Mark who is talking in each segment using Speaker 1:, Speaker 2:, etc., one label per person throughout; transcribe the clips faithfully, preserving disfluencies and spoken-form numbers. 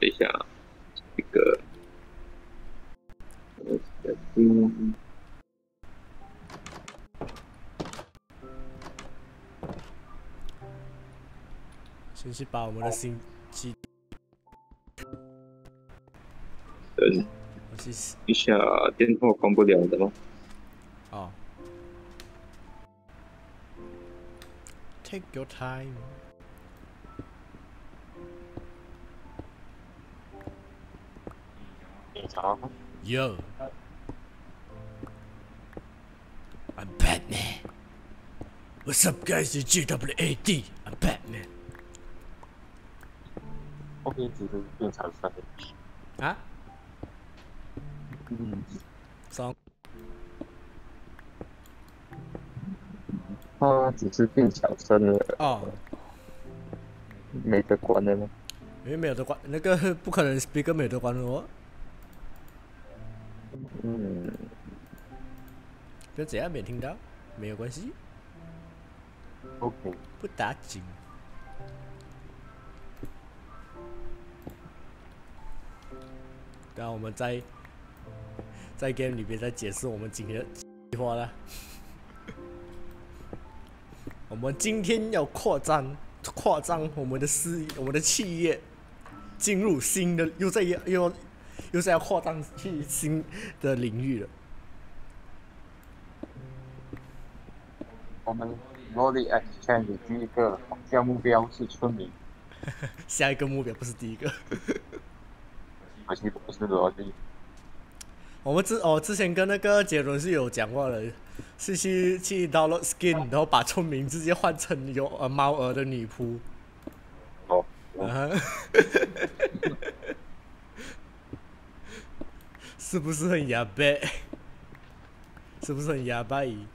Speaker 1: 等一下，这个，嗯。
Speaker 2: 先去把我们的新机。
Speaker 1: 等一下，电话关不了的吗？
Speaker 2: 哦。Take your time. Yo. I'm Batman. What's up, guys? It's G W A D. I'm Batman.
Speaker 3: 后面只是变长生
Speaker 2: 啊？
Speaker 3: 嗯。
Speaker 2: 上。
Speaker 3: 他只是变小声了。
Speaker 2: 哦。
Speaker 3: 没得关的吗？
Speaker 2: 因为没有得关，那个不可能 speaker 没得关的哦。
Speaker 3: 嗯。
Speaker 2: 就这样没听到，没有关系。
Speaker 3: OK。
Speaker 2: 不打紧。然后我们在在 game 里面再解释我们今天的计划了。我们今天要扩张，扩张我们的事业，我们的企业，进入新的，又在又又是要扩张去新的领域了。
Speaker 3: 我们 Rolly Exchange 第一个项目标是村民。
Speaker 2: 下一个目标不是第一个。
Speaker 3: 可惜不是 Rolly。
Speaker 2: 我们之哦之前跟那个杰伦是有讲过的，是去去 download skin， 然后把村民直接换成有呃猫儿的女仆。
Speaker 3: 哦。
Speaker 2: 啊、是不是很哑巴？是不是很哑巴？这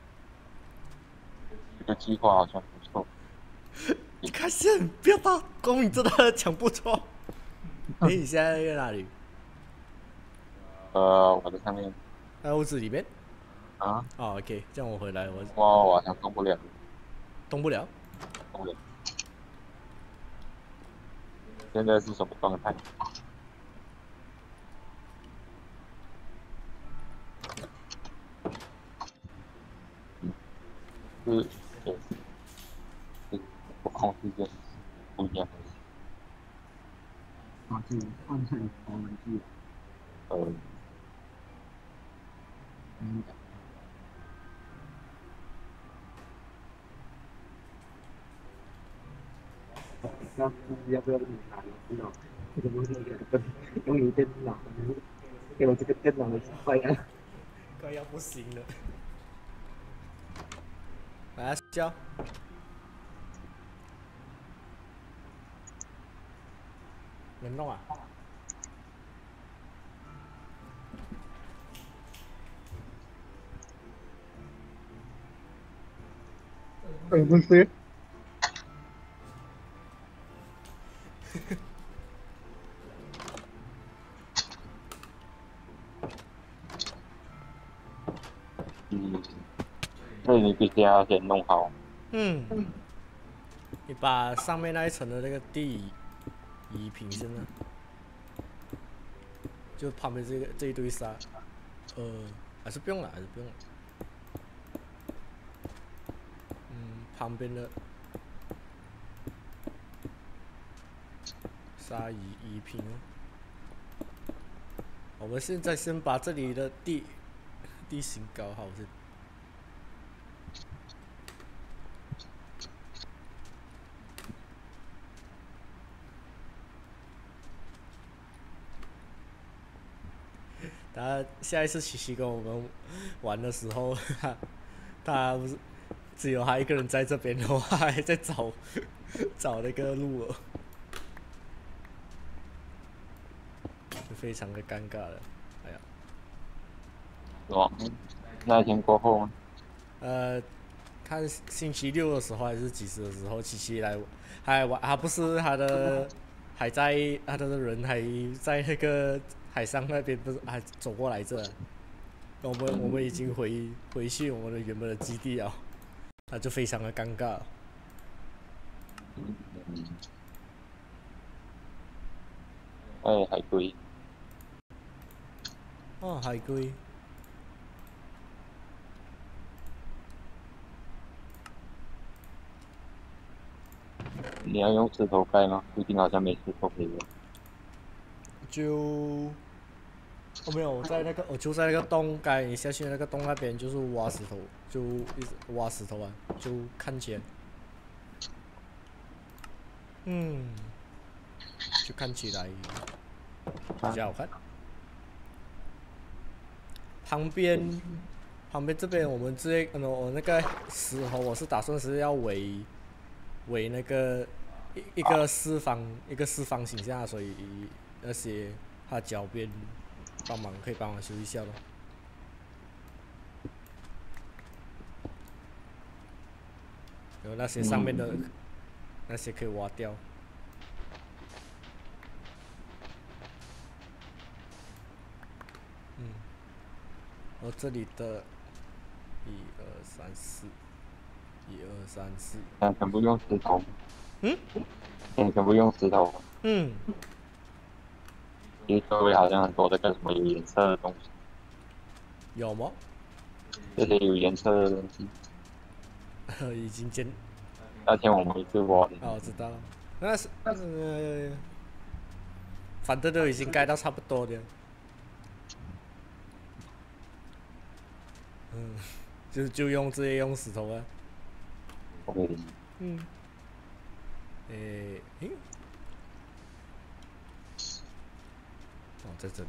Speaker 3: 个计划好像不错。
Speaker 2: 你看线，不要打公民真的讲不错。哎、欸，你现在在哪里？
Speaker 3: 呃，我在上面。
Speaker 2: 在屋子里面。
Speaker 3: 啊。
Speaker 2: 哦 ，OK， 这样我回来，我。
Speaker 3: 哇，我好像动不了。
Speaker 2: 动不了。
Speaker 3: 动不了。现在是什么状态？是，是，是，我控制键不一样。啊，这个换成华文字。呃。嗯。要要不要给你拿电脑？这个东西跟用你电脑，给我这个电脑的快要
Speaker 2: 快要不行了。来，睡觉。能弄啊？
Speaker 3: 嗯，不是。嗯，所以你必须要先弄好。
Speaker 2: 嗯。你把上面那一层的那个地移平先了，就旁边这个这一堆沙，呃，还是不用了，还是不用了。嗯，旁边的沙移移平哦。我们现在先把这里的地地形搞好先。他下一次琪琪跟我们玩的时候，他他不是只有他一个人在这边的话，还在找找那个路了，就非常的尴尬了。哎呀，
Speaker 3: 哦，那一天过后吗？
Speaker 2: 呃，看星期六的时候还是几时的时候，琪琪来还玩，他不是他的还在他的人还在那个海上那边，不是还走过来这，我们我们已经回回去我们的原本的基地了，那就非常的尴尬。
Speaker 1: 哎，海龟。
Speaker 2: 哦，海龟。
Speaker 1: 你要用石头盖吗？附近好像没石头可以用。
Speaker 2: 就。哦，没有，我在那个，我就在那个洞盖，你下去那个洞那边就是挖石头，就一直挖石头啊，就看起来，嗯，就看起来比较好看。旁边，旁边这边我们这呃我那个石头，我是打算是要围，围那个一一个四方一个四方形下，所以那些它脚边帮忙可以帮忙修一下咯。然后那些上面的、嗯、那些可以挖掉。嗯，然后这里的，一二三四，一二三四。
Speaker 1: 嗯，全部用石头。
Speaker 2: 嗯？
Speaker 1: 嗯，全部用石头。
Speaker 2: 嗯。
Speaker 1: 其实周围好像很多这个什么有颜色的东西。
Speaker 2: 有吗？
Speaker 1: 这些有颜色的东西。
Speaker 2: 已经见。
Speaker 1: 那天我们一次挖的。
Speaker 2: 哦，我知道。那是呃，反正都已经盖到差不多了。嗯，就就用直接用石头啊。
Speaker 1: OK。
Speaker 2: 嗯。诶，诶。哦，在这里。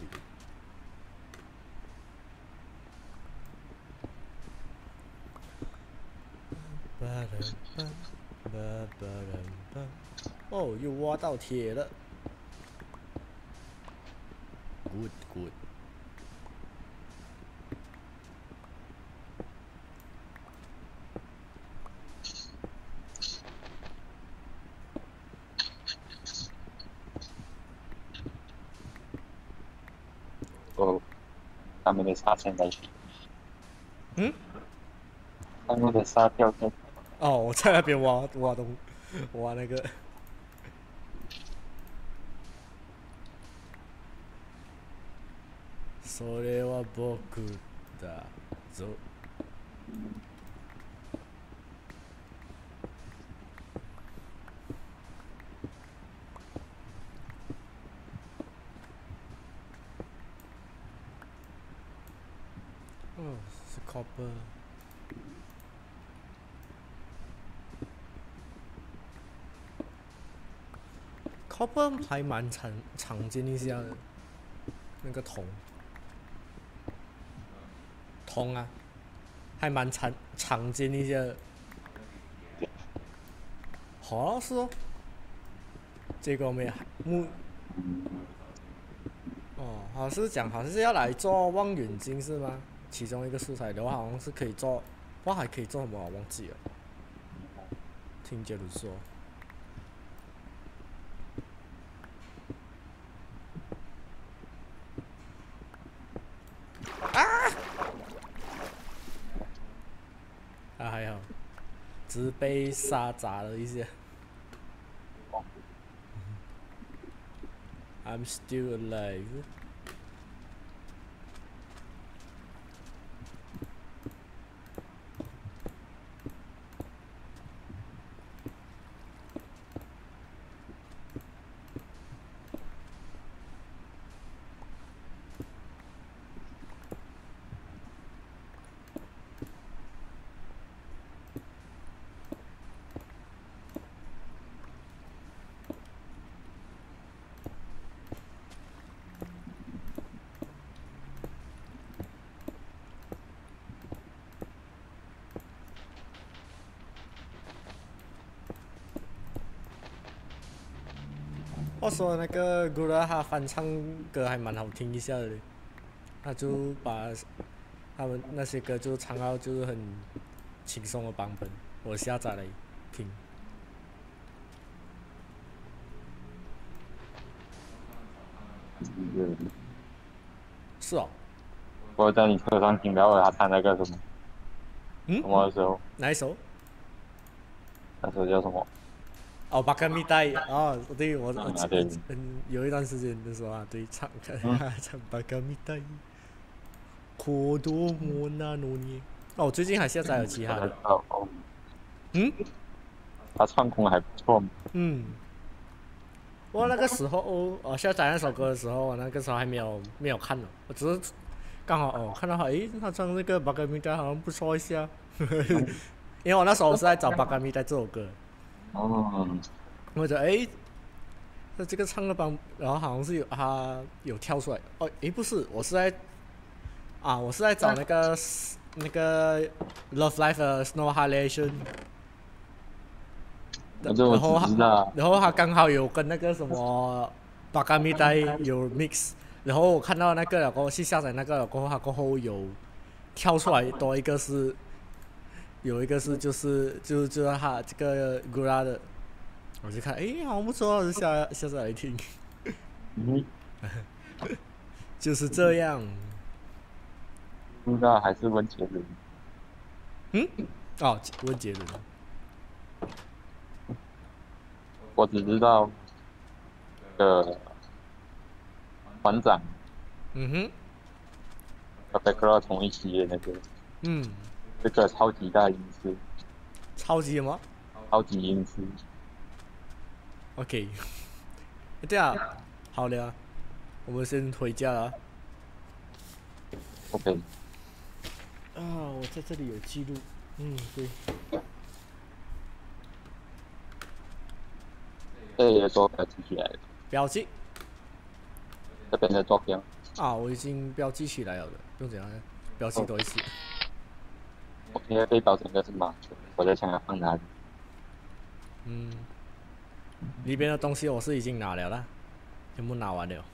Speaker 2: 哦，又挖到铁了 ，good good。
Speaker 1: 哦，他们的沙现在去。
Speaker 2: 嗯？
Speaker 1: 他们的沙掉在。
Speaker 2: 哦，我在那边挖挖东，挖那个。それは僕だぞ。嗯，是 copper。copper 还蛮常常见一下的，那个铜。铜啊，还蛮常常见一下的。好像是哦。这个没木。哦，好像是讲好像是要来做望远镜是吗？其中一个素材的话，好像是可以做，哇，还可以做什么？我忘记了。听杰伦说。啊！啊，还好，只是被沙砸了一下。I'm still alive。话说那个 Gura 他翻唱歌还蛮好听一下的，他就把他们那些歌就唱到就是很轻松的版本，我下载来听。
Speaker 1: 嗯。
Speaker 2: 是哦。
Speaker 1: 我在你车上听到他唱那个什么？
Speaker 2: 嗯？
Speaker 1: 什么的时候？
Speaker 2: 哪一首？
Speaker 1: 那首叫什么？
Speaker 2: 哦，巴格米代哦，对我
Speaker 4: 嗯
Speaker 2: 我
Speaker 4: 对
Speaker 2: 嗯有一段时间的时候啊，对唱
Speaker 4: 嗯
Speaker 2: 唱巴格米代，可多么那诺尼。哦，我最近还下载了其他的，
Speaker 4: 哦哦，
Speaker 2: 嗯
Speaker 4: 他唱功还不错嘛。
Speaker 2: 嗯。我那个时候我下载那首歌的时候，我那个时候还没有没有看呢，我只是刚好哦看到他，诶，他唱那个《巴格米代》好像不错一下，因为我那时候是在找《巴格米代》这首歌，
Speaker 4: 哦，
Speaker 2: 我觉得诶，那这个唱的版，然后好像是有他有跳出来，哦，诶不是，我是在啊我是在找那个那个 Love Life 的 Snow Halation。
Speaker 4: 我就
Speaker 2: 然后
Speaker 4: 只知道，
Speaker 2: 然后他刚好有跟那个什么巴嘎米代有 mix，然后我看到那个了过后去下载那个了过后，他过后有跳出来多一个是，有一个是就是就就是他这个 Gura 的，我就看诶好不错，我就下下载来听，
Speaker 4: 嗯，
Speaker 2: 就是这样。
Speaker 4: 不知道还是温杰伦。
Speaker 2: 嗯，哦，温杰伦。
Speaker 4: 我只知道，呃，团长
Speaker 2: 嗯哼，
Speaker 4: 和 Background 同一期的那个，
Speaker 2: 嗯，
Speaker 4: 这个超级大音师，
Speaker 2: 超级什么
Speaker 4: 超级音师，
Speaker 2: ？OK，对啊，好了，我们先回家了。
Speaker 4: OK，
Speaker 2: 啊，我在这里有记录。嗯，对。
Speaker 4: 这里的坐标记起来了，
Speaker 2: 标记
Speaker 4: 这边的坐标，
Speaker 2: 啊，我已经标记起来了的，不用怎样，标记多一次。
Speaker 4: 我现在背包整个是满的，我在想要放哪里。
Speaker 2: 嗯，里边的东西我是已经拿了啦，全部拿完了。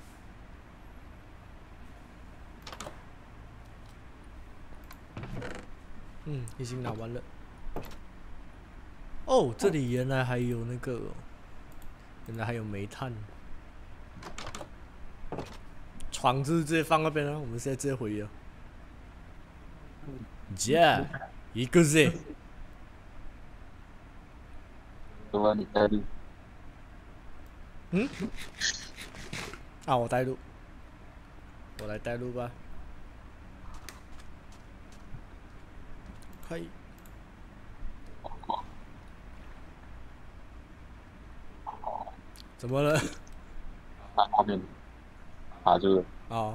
Speaker 2: 嗯，已经拿完了。哦，这里原来还有那个，原来还有煤炭。床就直接放那边了，我们现在直接回了。耶，一个字。
Speaker 4: 如果你带路，
Speaker 2: 嗯？啊，我带路，我来带路吧。可以。怎么了？
Speaker 4: 啊，后面卡住了。
Speaker 2: 哦。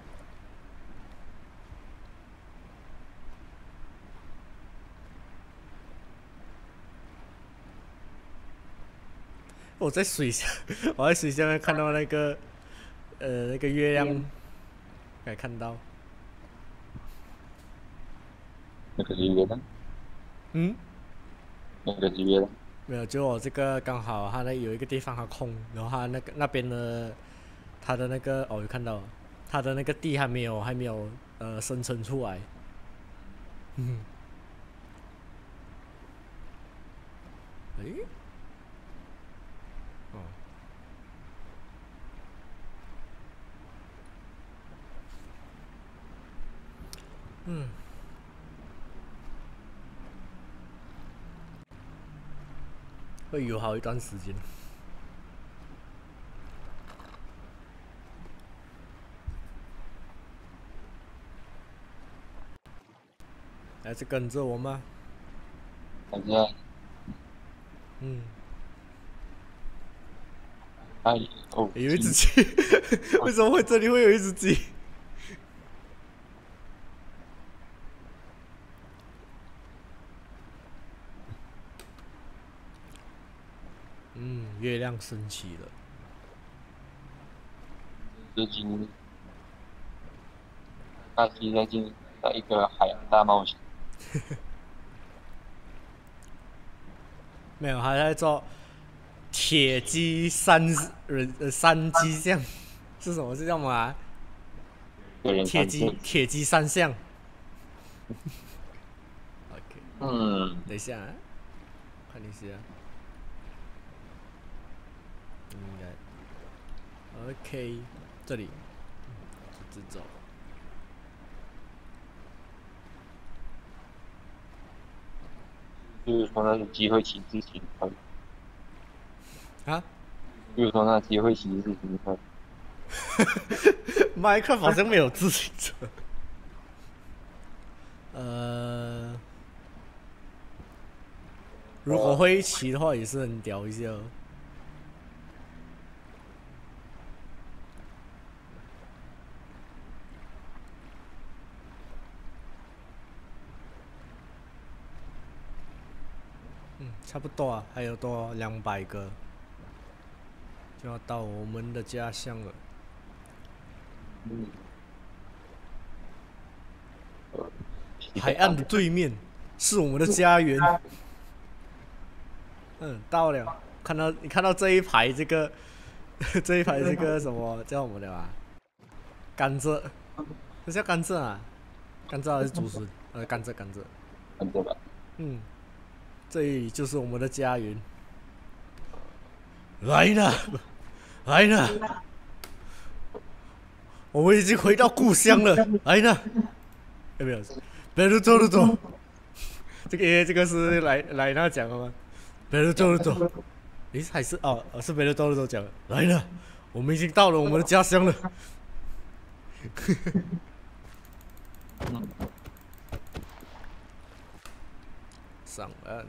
Speaker 2: 我在水下，我在水下面看到那个，呃，那个月亮，可以看到。
Speaker 4: 那个是月亮，
Speaker 2: 嗯？
Speaker 4: 那个是月亮。
Speaker 2: 没有，就我这个刚好，它那有一个地方它空，然后它那个那边的，它的那个哦，有看到，它的那个地还没有还没有呃生成出来。嗯。诶？哦。嗯。会有好一段时间。还是跟着我吗？
Speaker 4: 反正，
Speaker 2: 嗯。
Speaker 4: 哎哦，
Speaker 2: 有一只鸡，为什么会这里会有一只鸡？嗯，月亮升起了。
Speaker 4: 最近，大西在进在一个海洋大冒险。
Speaker 2: 没有，还在做铁鸡三人呃三鸡项，是什么？是叫什么啊？铁鸡铁鸡三项。OK。
Speaker 4: 嗯。
Speaker 2: 等一下、啊，看一下。应该。OK， 这里，直走。
Speaker 4: 就是说那个机会请自行车。
Speaker 2: 啊？
Speaker 4: 比如说那机会骑自行车。
Speaker 2: Minecraft 好像没有自行车。呃，如果会骑的话，也是很屌一下哦。嗯，差不多啊，还有多两百个，就要到我们的家乡了。
Speaker 4: 嗯。
Speaker 2: 海岸的对面是我们的家园。嗯，到了。看到你看到这一排这个这一排这个什么叫什么的啊？甘蔗，这叫甘蔗啊？甘蔗还是竹笋？呃，甘蔗，甘蔗。
Speaker 4: 甘蔗吧。
Speaker 2: 嗯，这里就是我们的家园。来了，来了，我们已经回到故乡了。来了，有没有？别人走了走。这个这个是来来那讲的吗？别人走了走。诶，还是哦，是别人走了走讲的。来了，我们已经到了我们的家乡了。上岸。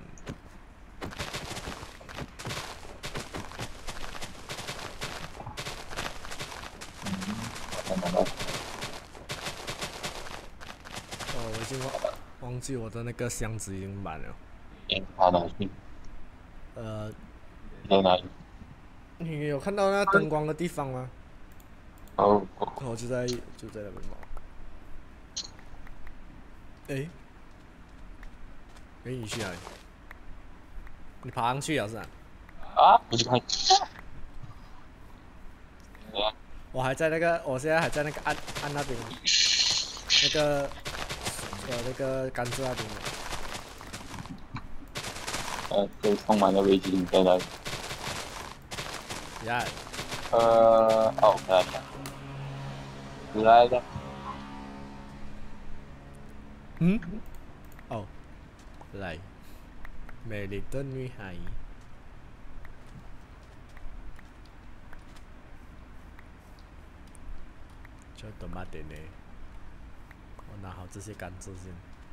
Speaker 2: 哦，我已经忘忘记我的那个箱子已经满了。
Speaker 4: 嗯，跑哪去？
Speaker 2: 呃，
Speaker 4: 在哪里？
Speaker 2: 你有看到那灯光的地方吗？
Speaker 4: 哦，
Speaker 2: 我就在就在那边跑。哎，哎，你去哪里？你爬上去了是吧？
Speaker 4: 啊，不是看。
Speaker 2: 我还在那个，我现在还在那个岸岸那边，那个呃那个甘蔗那边。
Speaker 4: 呃，就充满了危机，你在哪里？
Speaker 2: 呀。
Speaker 4: 呃，哦，回来了，回来了。
Speaker 2: 嗯？哦，来，美丽的女孩。就等慢点呢，我拿好这些甘蔗先。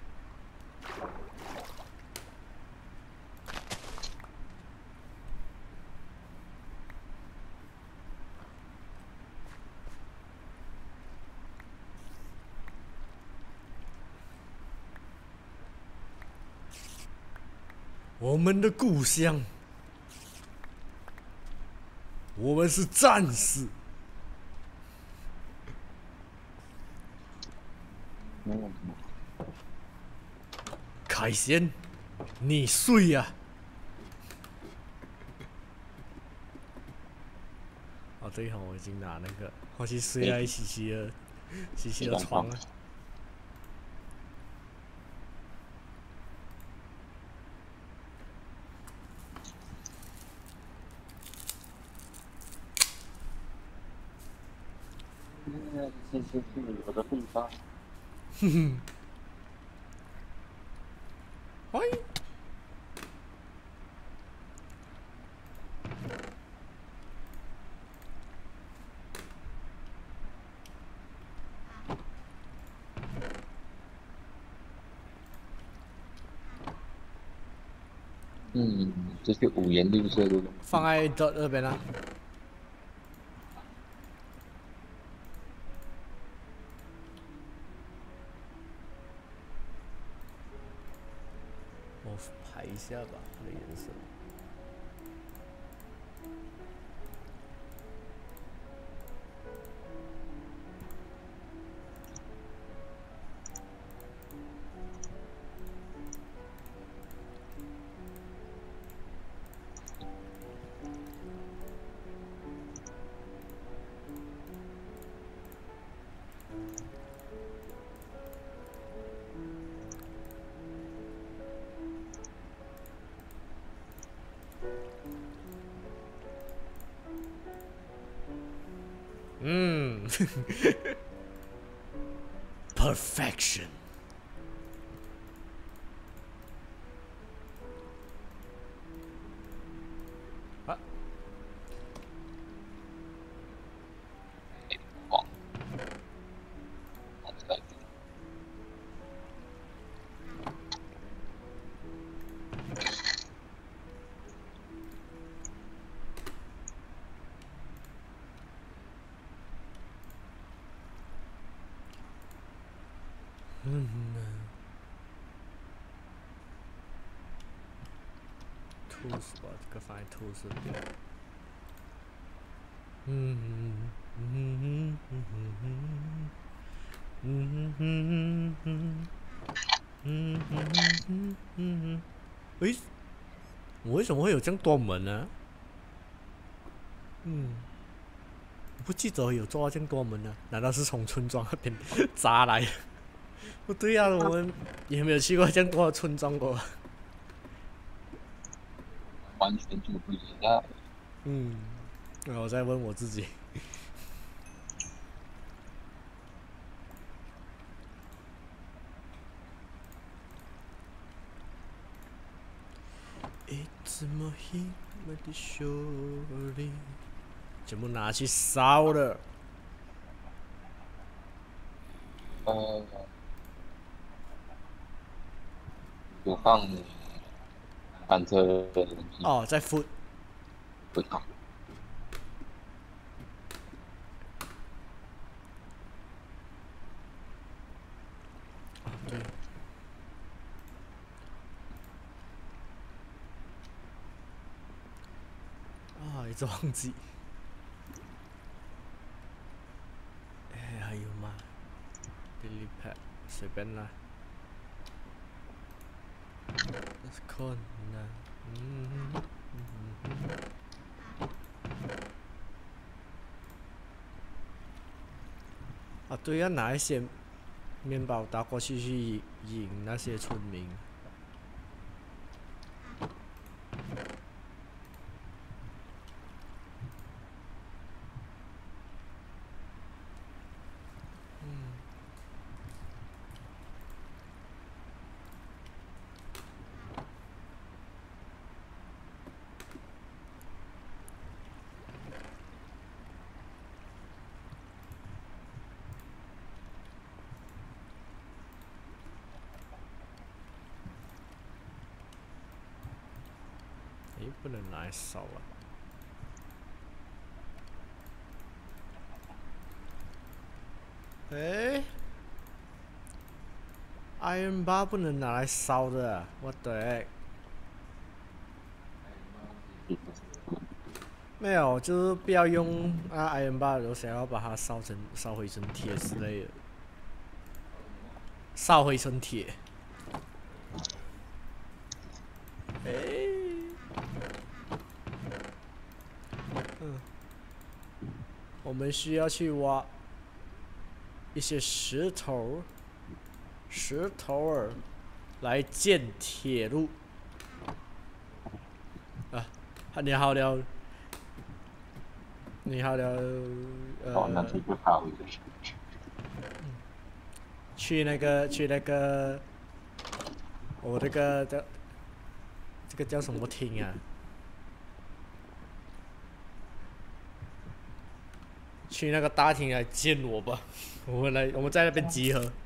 Speaker 2: 我们的故乡，我们是战士。
Speaker 4: 嗯。
Speaker 2: 凯旋，你睡呀、啊！哦，对哦，我已经拿那个，我去睡在西西的西西的床了。
Speaker 4: 这是去我的地方。
Speaker 2: 哼哼。欢迎。
Speaker 4: 嗯，这是五颜六色的东西。
Speaker 2: 放在这那边啊。我排一下吧，它的颜色。嗯，perfection。啊， 嗯。tools 把这个放在 tools 这边。嗯嗯嗯嗯嗯嗯嗯嗯嗯嗯嗯嗯。喂，我为什么会有这样多门呢？嗯。不记得有做到这样多门呢？难道是从村庄那边砸来？不对呀、啊，我们也没有去过这样多的村庄过。
Speaker 4: 完全就不一样。
Speaker 2: 嗯，我在问我自己。いつも暇でしょり，全部拿去烧了。
Speaker 4: 呃，有放单车的东西。
Speaker 2: 哦，在 food。
Speaker 4: 不放。
Speaker 2: 对。啊，一直忘记。哎，还有吗 ？Daily pad 随便啦。困难。嗯嗯嗯。啊，对，要拿一些面包打过去去引那些村民。诶，不能拿来烧啊！诶 ，Iron bar 不能拿来烧的、啊、，What the heck？ 没有，就是不要用啊 Iron bar， 我想要把它烧成烧回成铁之类的，烧回成铁。诶。嗯，我们需要去挖一些石头，石头儿来建铁路。啊，你好了，你好了，呃，
Speaker 4: 哦，那这个好一个。
Speaker 2: 去那个去那个，我这个叫这个叫什么厅啊？去那个大厅来见我吧，我们来，我们在那边集合。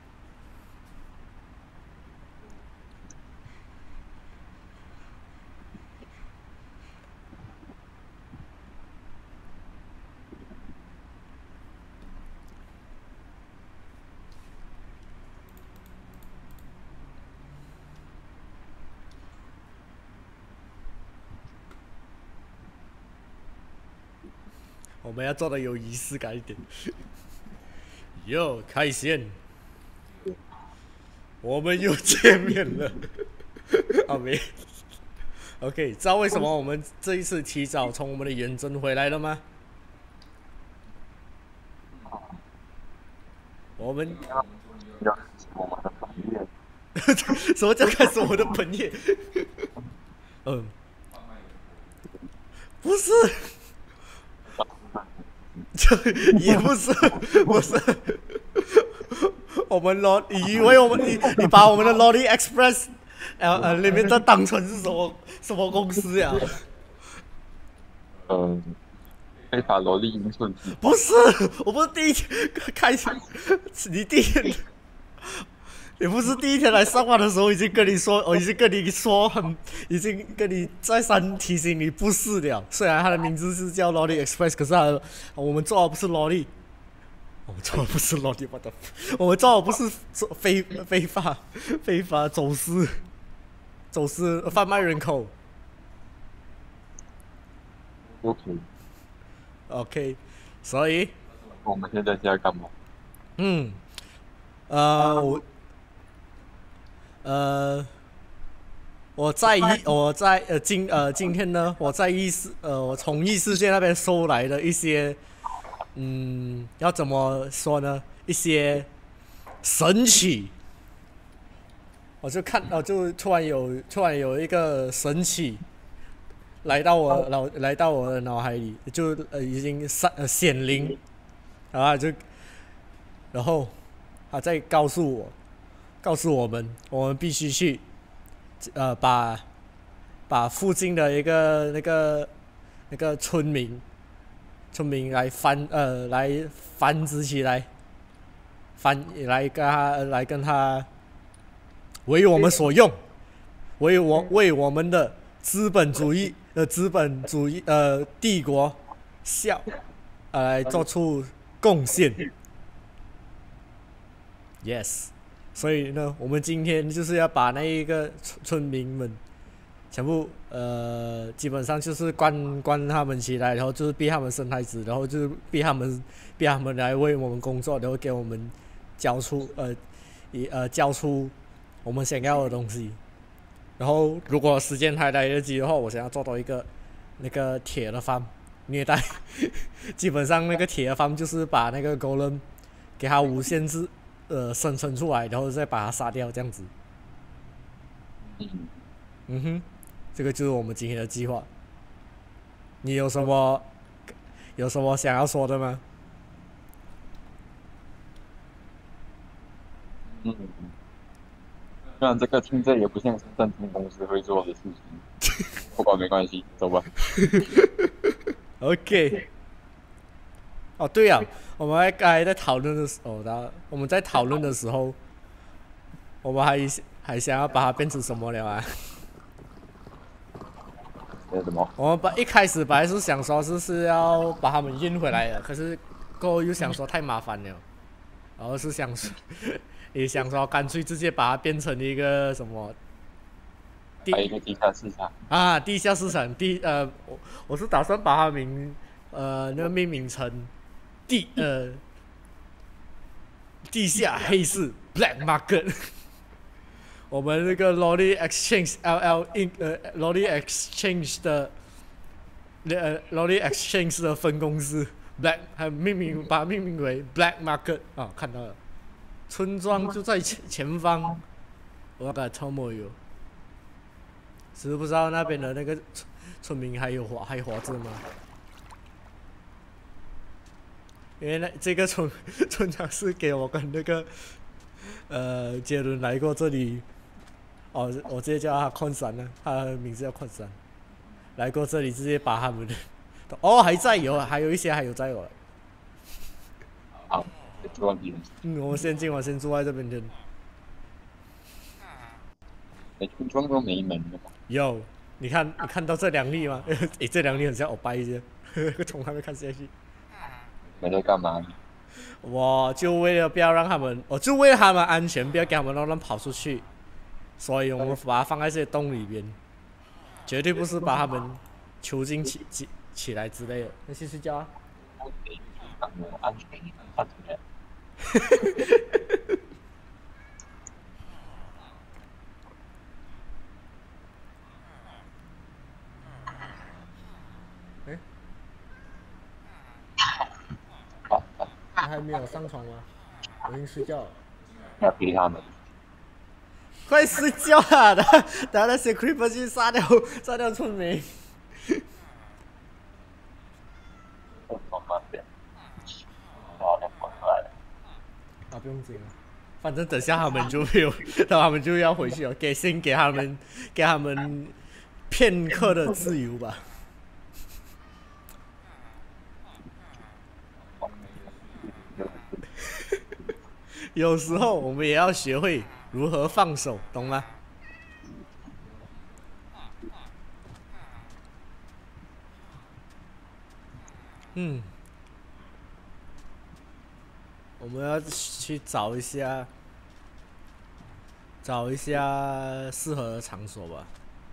Speaker 2: 我们要做的有仪式感一点。哟，开线，我们又见面了。啊没 ，OK， 知道为什么我们这一次提早从我们的远征回来了吗？我们
Speaker 4: 我们的本业。
Speaker 2: 什么叫开始我的本业？嗯，不是。也不是，不是，我们 Lord， 你以为我们你你把我们的 Lolly Express， 呃呃里面的当成是什么什么公司呀？
Speaker 4: 嗯，非法萝莉因素。
Speaker 2: 不是，我不是第一天开始，你第一天，你不是第一天来上班的时候已经跟你说，我已经跟你说很，已经跟你再三提醒你不是了。虽然他的名字是叫 Lolly Express， 可是他我们做的不是 Lolly。 我们做的不是落地巴的，我们做的不是非非法非法走私走私贩卖人口。
Speaker 4: OK，
Speaker 2: OK， 所以
Speaker 4: 我们现在是在干嘛？
Speaker 2: 嗯，呃，我呃。我在意，我在呃今呃今天呢，我在异世呃我从异世界那边收来的一些，嗯，要怎么说呢？一些神奇，我就看到就突然有突然有一个神奇来到我脑来到我的脑海里，就呃已经闪呃显灵，啊就，然后他再告诉我，告诉我们，我们必须去。呃，把把附近的一个那个那个村民村民来繁呃来繁殖起来，繁来跟他来跟他为我们所用，为我为我们的资本主义呃资本主义呃帝国效呃来做出贡献。Yes。所以呢，我们今天就是要把那一个村村民们全部呃，基本上就是关关他们起来，然后就是逼他们生孩子，然后就是逼他们逼他们来为我们工作，然后给我们交出呃，以呃交出我们想要的东西。然后如果时间还来得及的话，我想要做到一个那个铁的 farm 虐待，基本上那个铁的 farm 就是把那个 golem 给他无限制。呃，生成出来，然后再把它杀掉，这样子。
Speaker 4: 嗯，
Speaker 2: 嗯哼，这个就是我们今天的计划。你有什么有什么想要说的吗？
Speaker 4: 嗯，虽然这个听着也不像是正经公司会做的事情，不过没关系，走吧。
Speaker 2: OK。哦，对呀、啊，我们刚才在讨论的时候，然后我们在讨论的时候，我们还还想要把它变成什么了啊？
Speaker 4: 什么？
Speaker 2: 我们把一开始本来是想说是是要把他们运回来的，可是过后又想说太麻烦了，然后是想说，也想说干脆直接把它变成一个什么？
Speaker 4: 还有一个地下市场
Speaker 2: 啊，地下市场，地呃，我我是打算把它名呃那个命名成。地呃，地下黑市 （Black Market）， 我们那个 Lolly Exchange L L in 呃 Lolly Exchange 的呃 Lolly Exchange 的分公司 Black 还命名把它命名为 Black Market 啊，看到了，村庄就在前前方，我要给它超模油，只是不知道那边的那个村村民还有活还活着吗？因为那这个村村长是给我跟那个呃杰伦来过这里，哦，我直接叫他矿山呢，他的名字叫矿山，来过这里直接把他们的，哦还在有，还有一些还有在有。
Speaker 4: 好，住在边。
Speaker 2: 嗯，我先今晚先住在这边的。
Speaker 4: 哎，村庄都没门的嘛。
Speaker 2: 有，你看你看到这两粒吗？诶，这两粒很像我掰一些，从那边看下去。
Speaker 4: 没在干嘛？
Speaker 2: 我就为了不要让他们，我就为了他们安全，不要给他们乱乱跑出去，所以我们把它放在这些洞里边，绝对不是把他们囚禁起起起来之类的。那去睡觉啊。
Speaker 4: 安全，安全。
Speaker 2: 哎，你还没有上床吗？我已经睡觉了。
Speaker 4: 要逼他们。
Speaker 2: 快睡觉啊！等等那些 creeper 去杀掉杀掉村民。啊，不用紧了，反正等下他们就没有，等他们就要回去了，给先给他们给他们片刻的自由吧。有时候我们也要学会如何放手，懂吗？嗯。 我们要去找一下，找一下适合的场所吧。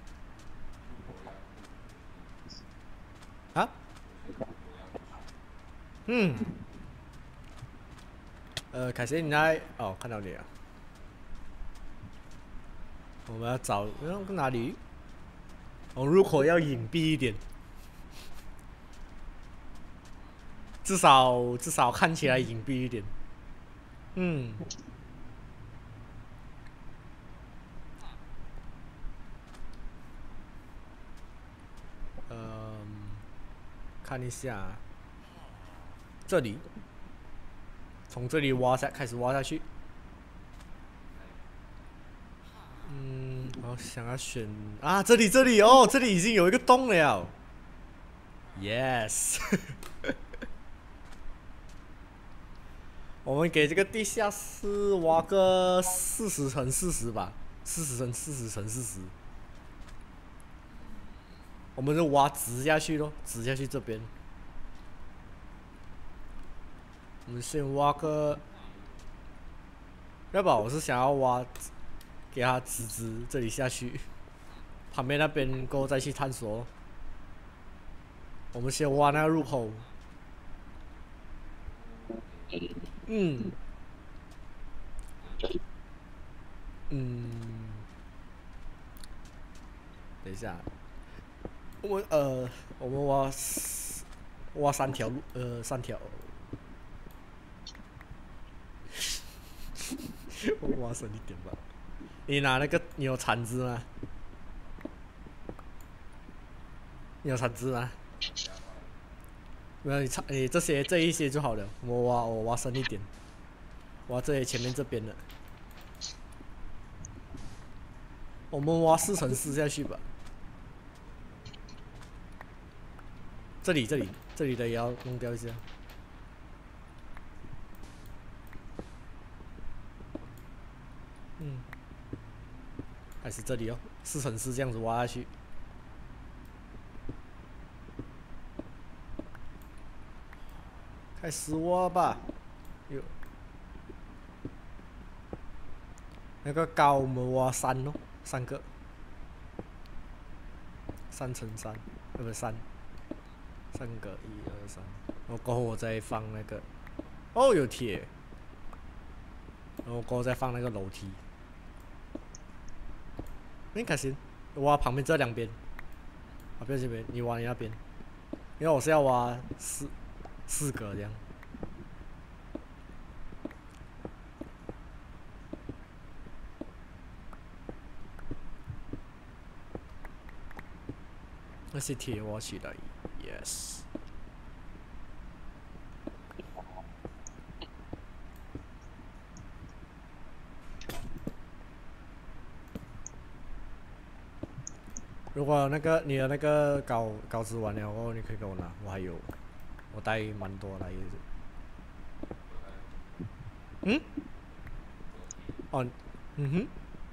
Speaker 2: 啊？嗯。呃，凯旋，你在？哦，看到你了。我们要找，要哪里？哦，入口要隐蔽一点，至少至少看起来隐蔽一点。嗯。嗯，看一下，这里，从这里挖下，开始挖下去。嗯，我想要选啊，这里这里哦，这里已经有一个洞了。Yes 。我们给这个地下室挖个四十乘四十吧，四十乘四十乘四十。我们就挖直下去咯，直下去这边。我们先挖个，要不然我是想要挖，给它直直这里下去，旁边那边过后再去探索。我们先挖那个入口。嗯。嗯。等一下。我们呃，我们挖挖三条路，呃，三条。我挖深一点吧。你拿那个，你有铲子吗？你有铲子吗？没有，你铲，你这些这一些就好了。我挖，我挖深一点，挖这些前面这边的。我们挖四乘四下去吧。这里这里这里的也要弄掉一下。嗯，还是这里哦，四乘四这样子挖下去。开始挖吧。有那个高我们挖三哦，三个，三乘三，呃不三。三个，一二三，然后过后我再放那个，哦有铁，然后过后再放那个楼梯。很开心，挖旁边这两边，啊不要这边，你挖你那边，因为我是要挖四四个这样。那些铁挖起来 ，yes。如果那个你的那个稿稿子完了哦，你可以给我拿，我还有，我带蛮多来的。嗯？哦，嗯哼。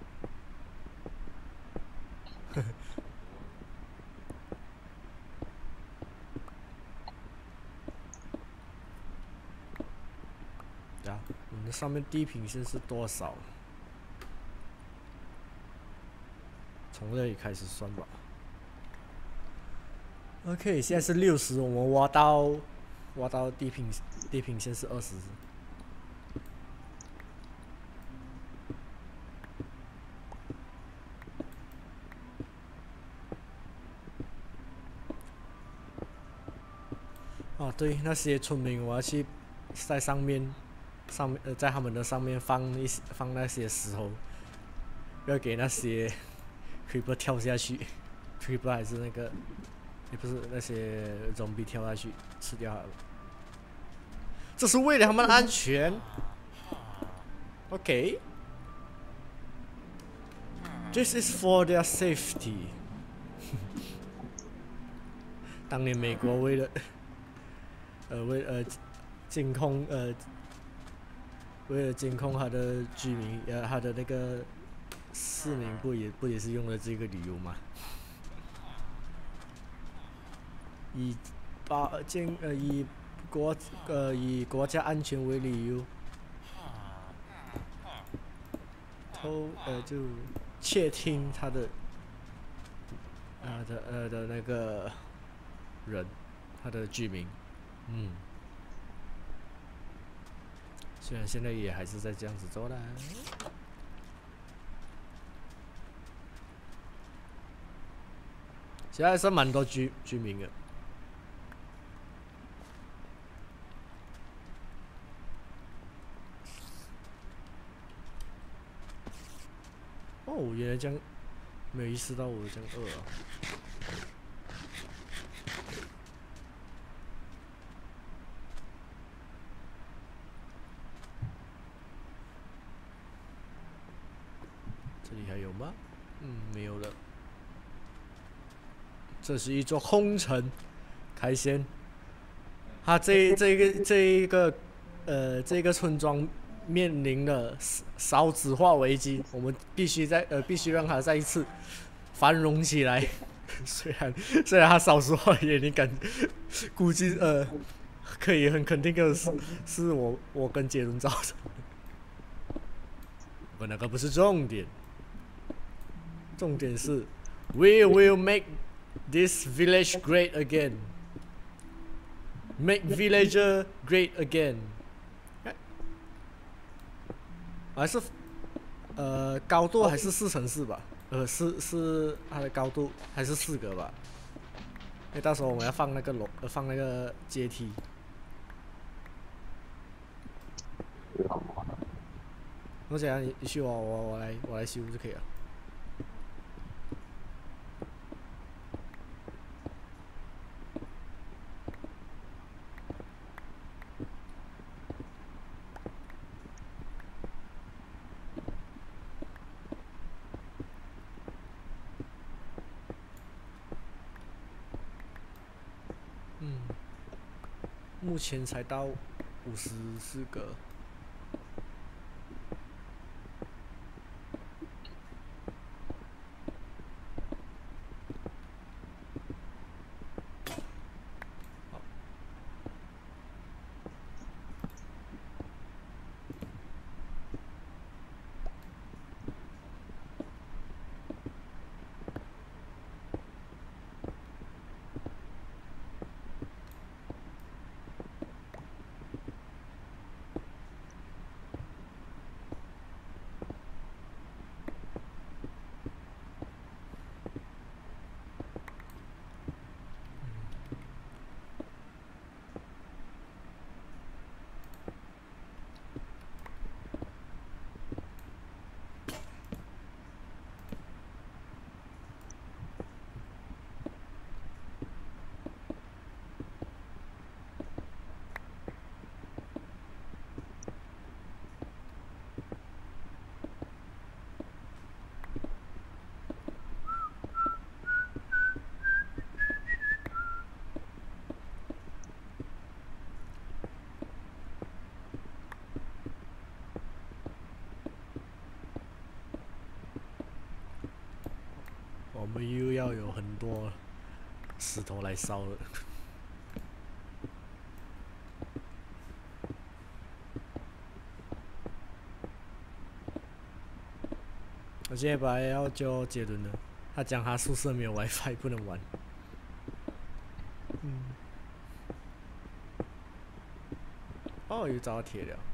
Speaker 2: 呀，你们上面地平线是多少？从这里开始算吧。OK， 现在是六十，我们挖到挖到地平地平线是二十。哦，对，那些村民我要去在上面，上面呃在他们的上面放一些放那些石头，不要给那些 creeper 跳下去 ，creeper 还是那个，也不是那些 zombie 跳下去吃掉他们。这是为了他们的安全。OK。This is for their safety 。当年美国为了，呃为呃监控呃，为了监控他的居民呃他的那个市民不也不也是用了这个理由吗？以把监呃以国呃以国家安全为理由， 偷呃就窃听他的他的呃的那个人，他的居民，嗯，虽然现在也还是在这样子做啦。现在是蛮多居居民的。哦，原来这样，没有意识到我这样饿啊。这里还有吗？嗯，没有了。这是一座空城，开先。它这这一个这一个呃这个村庄面临了少子化危机，我们必须在呃必须让它再一次繁荣起来。虽然虽然它少子化也你敢估计呃可以很肯定的是是我我跟杰伦造成的，不过那个不是重点，重点是 We will make this village great again. Make villager great again. 还是呃高度还是四乘四吧？呃是是它的高度还是四格吧？因为到时候我们要放那个楼呃放那个阶梯。我想你你去我我我来我来修就可以了。嗯，目前才到五十四个。我们又要有很多石头来烧了。我现在本来要叫杰伦的，他讲他宿舍没有 WiFi 不能玩。嗯。哦，又找到铁了。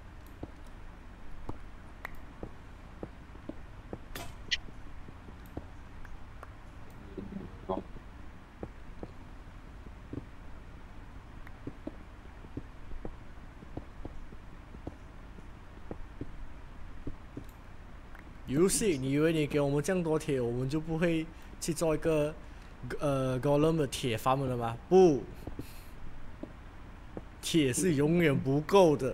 Speaker 2: 游戏，你以为你给我们这样多铁，我们就不会去做一个呃 Golem 的铁farm了吗？不，铁是永远不够的。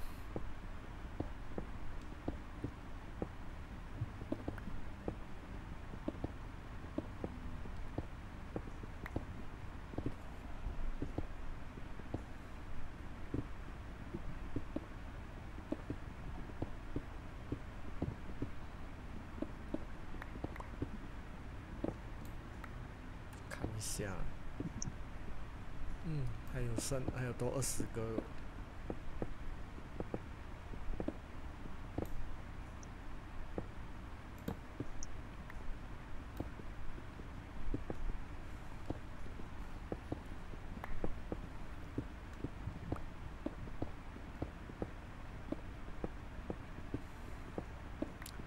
Speaker 2: 一下，嗯，还有剩，还有多二十个了。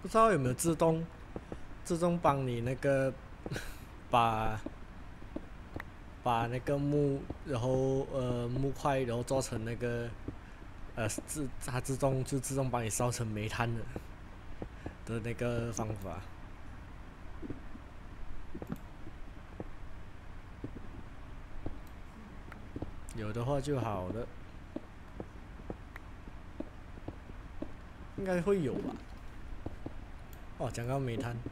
Speaker 2: 不知道有没有自动自动帮你那个把把那个木，然后呃木块，然后做成那个呃自它自动就自动帮你烧成煤炭的的那个方法。有的话就好了，应该会有吧。哦，讲到煤炭。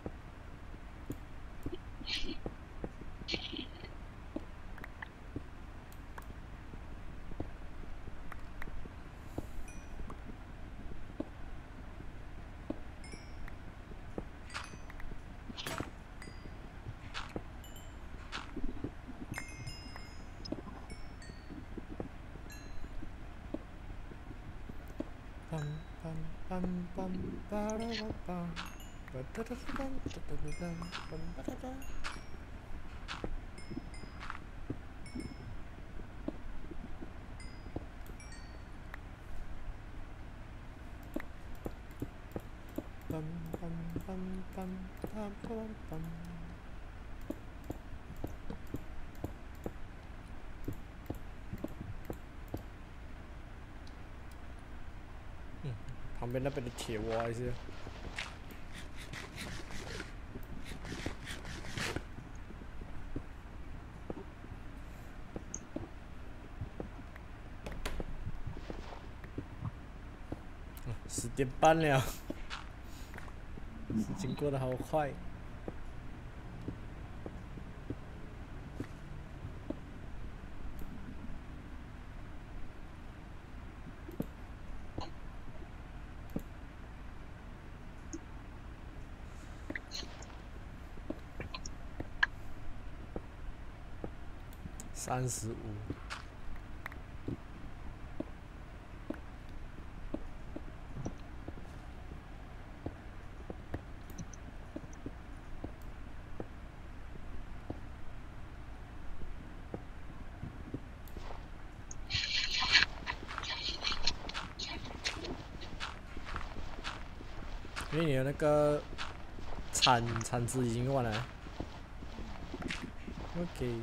Speaker 2: 嗯，旁边那边的铁窝还是。十点半了，时间过得好快。三十五。因为你的那个铲铲子已经用完了。OK。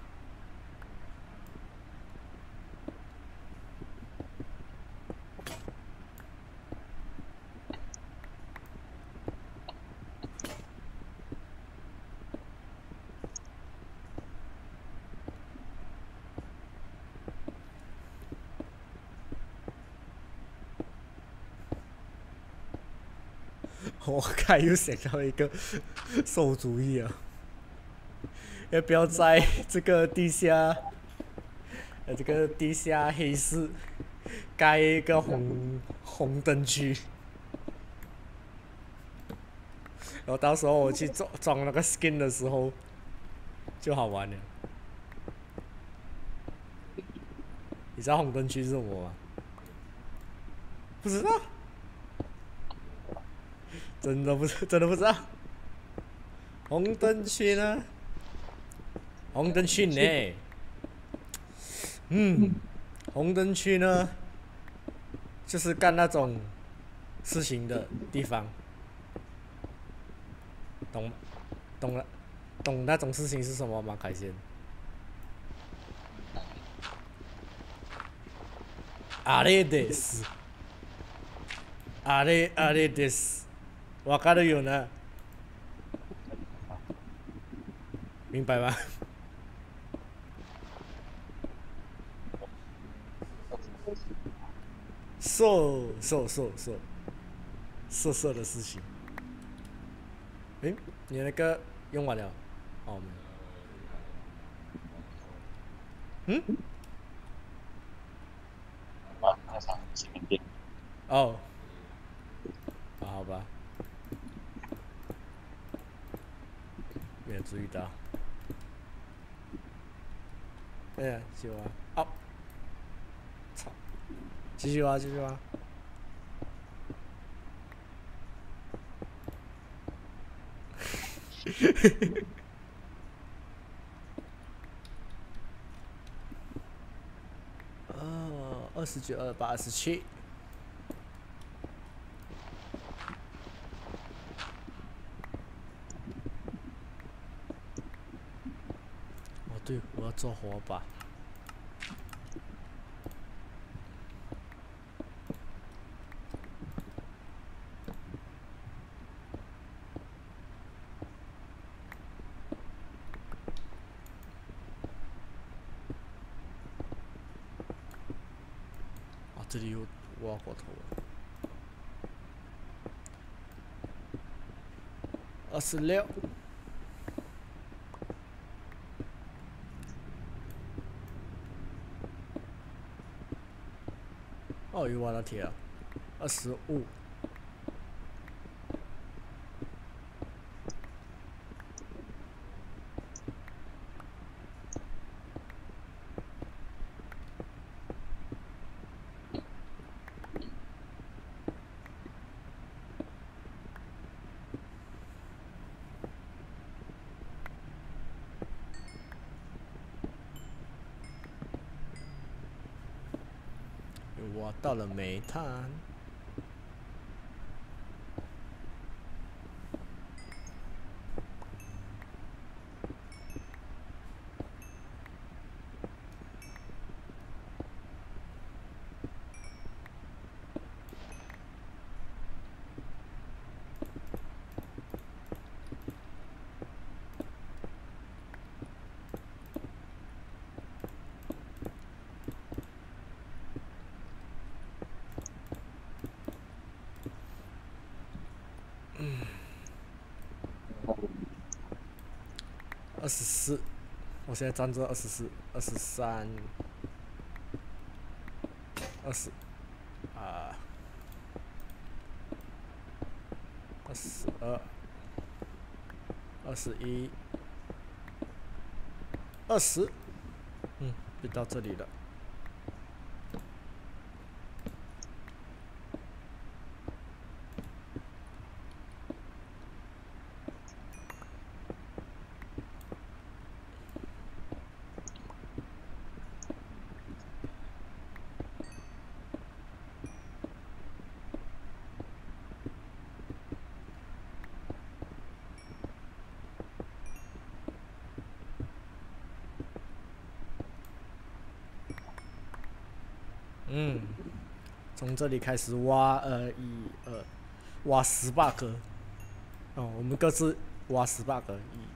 Speaker 2: 我看又想到一个馊主意啊！要不要在这个地下，呃，这个地下黑市盖一个红红灯区，然后到时候我去装装那个 skin 的时候，就好玩了。你知道红灯区是什么吗？不知道。真的不是，真的不知道。红灯区呢？红灯区呢？嗯，红灯区呢，就是干那种事情的地方，懂懂了，懂那种事情是什么吗？凯先？あれです。あれあれです。わかるよな？明白吗？色色色色色色的事情。诶，你那个用完了？哦，没有。嗯？哦。啊，好吧。没有注意到。哎呀，继续挖。哦。操！继续挖，继续挖。哦，二十九、二八、二十七。 对，我要做火把。啊，这里又挖过头了。二十六。 哦，又挖到铁了，二十五。又挖到了煤炭。 二十四，我现在站着二十四、二十三、二十啊、二十二、二十一、二十，嗯，就到这里了。 嗯，从这里开始挖，呃，一二，挖十八个。哦，我们各自挖十八个。一，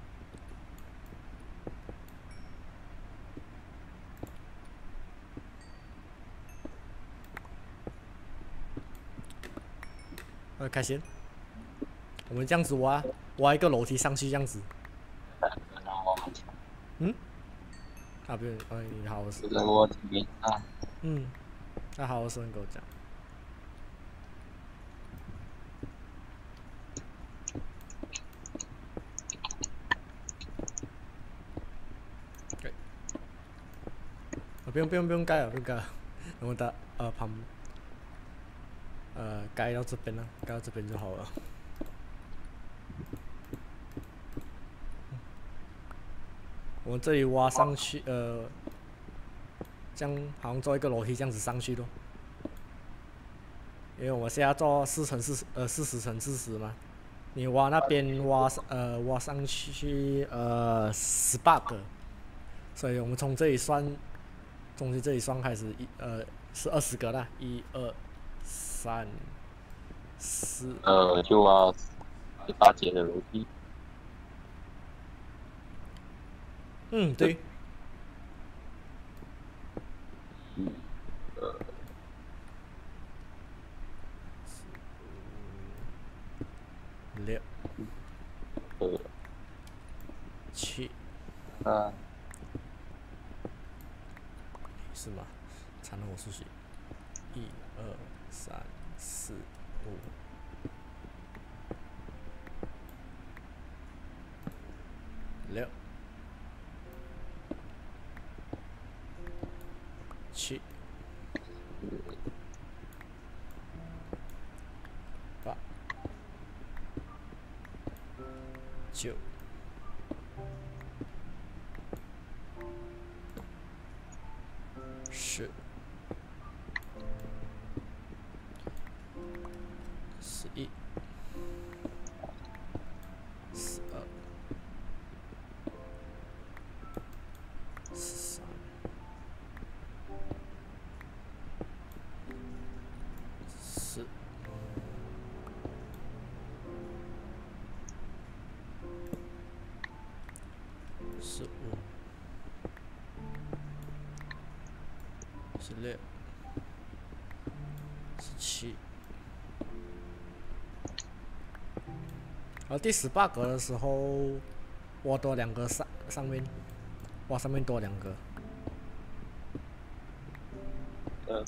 Speaker 2: 呃，开先。我们这样子挖，挖一个楼梯上去，这样子。嗯？啊，不用，哎，你好好说。
Speaker 4: 我没啊。
Speaker 2: 嗯，那好好说，你跟我讲。对。啊，不用不用不用盖了，不用盖了，我们的呃旁，呃盖到这边了，盖到这边就好了。我们这里挖上去，呃，这样好像做一个楼梯这样子上去咯。 因为我现在做四乘四十，呃，四十乘四十嘛，你挖那边挖，呃，挖上去，呃，十八个，所以我们从这里算，从这里算开始，一，呃，是二十个啦，一二三四，
Speaker 4: 呃，就挖十八节的楼梯。
Speaker 2: 嗯，对。
Speaker 4: 嗯，呃。
Speaker 2: 六，
Speaker 4: 呃，
Speaker 2: 七，
Speaker 4: 啊，
Speaker 2: 是吗？残忍我数学，一二三四五，六，七，八，九。 十、十一、十二、 十六、十七。而第十八格的时候，挖多两个上上面，挖上面多两个。
Speaker 4: 呃，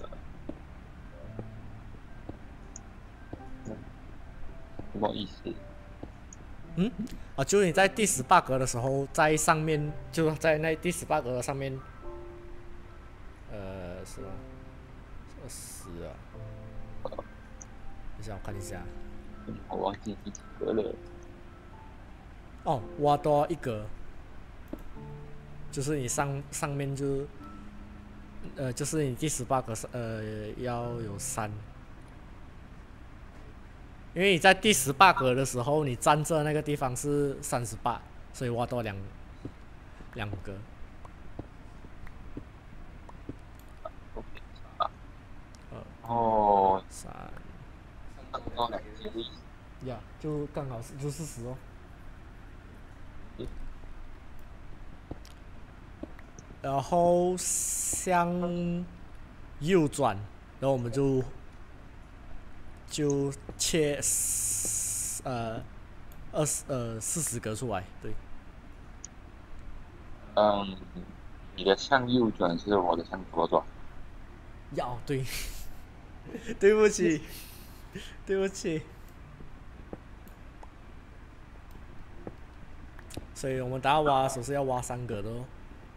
Speaker 4: 什么意思？
Speaker 2: 嗯，啊，就是你在第十八格的时候，在上面，就在那第十八格的上面，呃，是吗？二十啊。等一下，我看一下。
Speaker 4: 我忘记第几格了。
Speaker 2: 哦，挖多一格，就是你上上面就，呃，就是你第十八格呃要有三，因为你在第十八格的时候，你站着那个地方是三十八，所以挖多两两格。
Speaker 4: 哦，
Speaker 2: 三，
Speaker 4: 多两级。
Speaker 2: 呀，就刚好是就四十哦。然后向右转，然后我们就就切呃二十呃四十格出来，对。
Speaker 4: 嗯，你的向右转是我的向左转。
Speaker 2: 要对，对不起，对不起。所以我们打挖首先要挖三格的哦。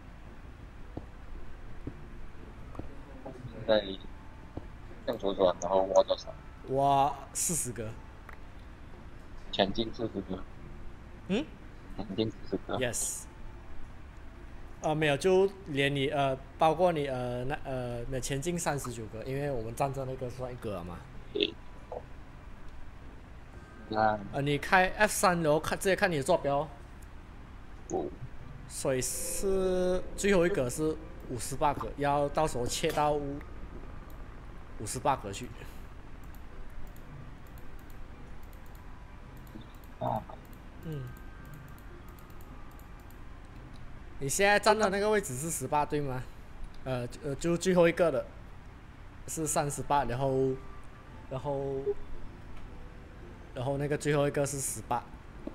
Speaker 4: 在向左转，然后挖多少？
Speaker 2: 挖四十格。
Speaker 4: 前进四十格。
Speaker 2: 嗯？
Speaker 4: 前进四十格。
Speaker 2: Yes。呃，没有，就连你呃，包括你呃那呃，没前进三十九格，因为我们站着那个算一格了嘛。
Speaker 4: 那
Speaker 2: 呃，你开 F 三，然后看直接看你的坐标。
Speaker 4: 哦。
Speaker 2: 所以是最后一格是五十八格，要到时候切到五五十八格去。
Speaker 4: 啊。
Speaker 2: 嗯。你现在站的那个位置是十八对吗？呃呃，就最后一个的，是三十八，然后，然后，然后那个最后一个是十八。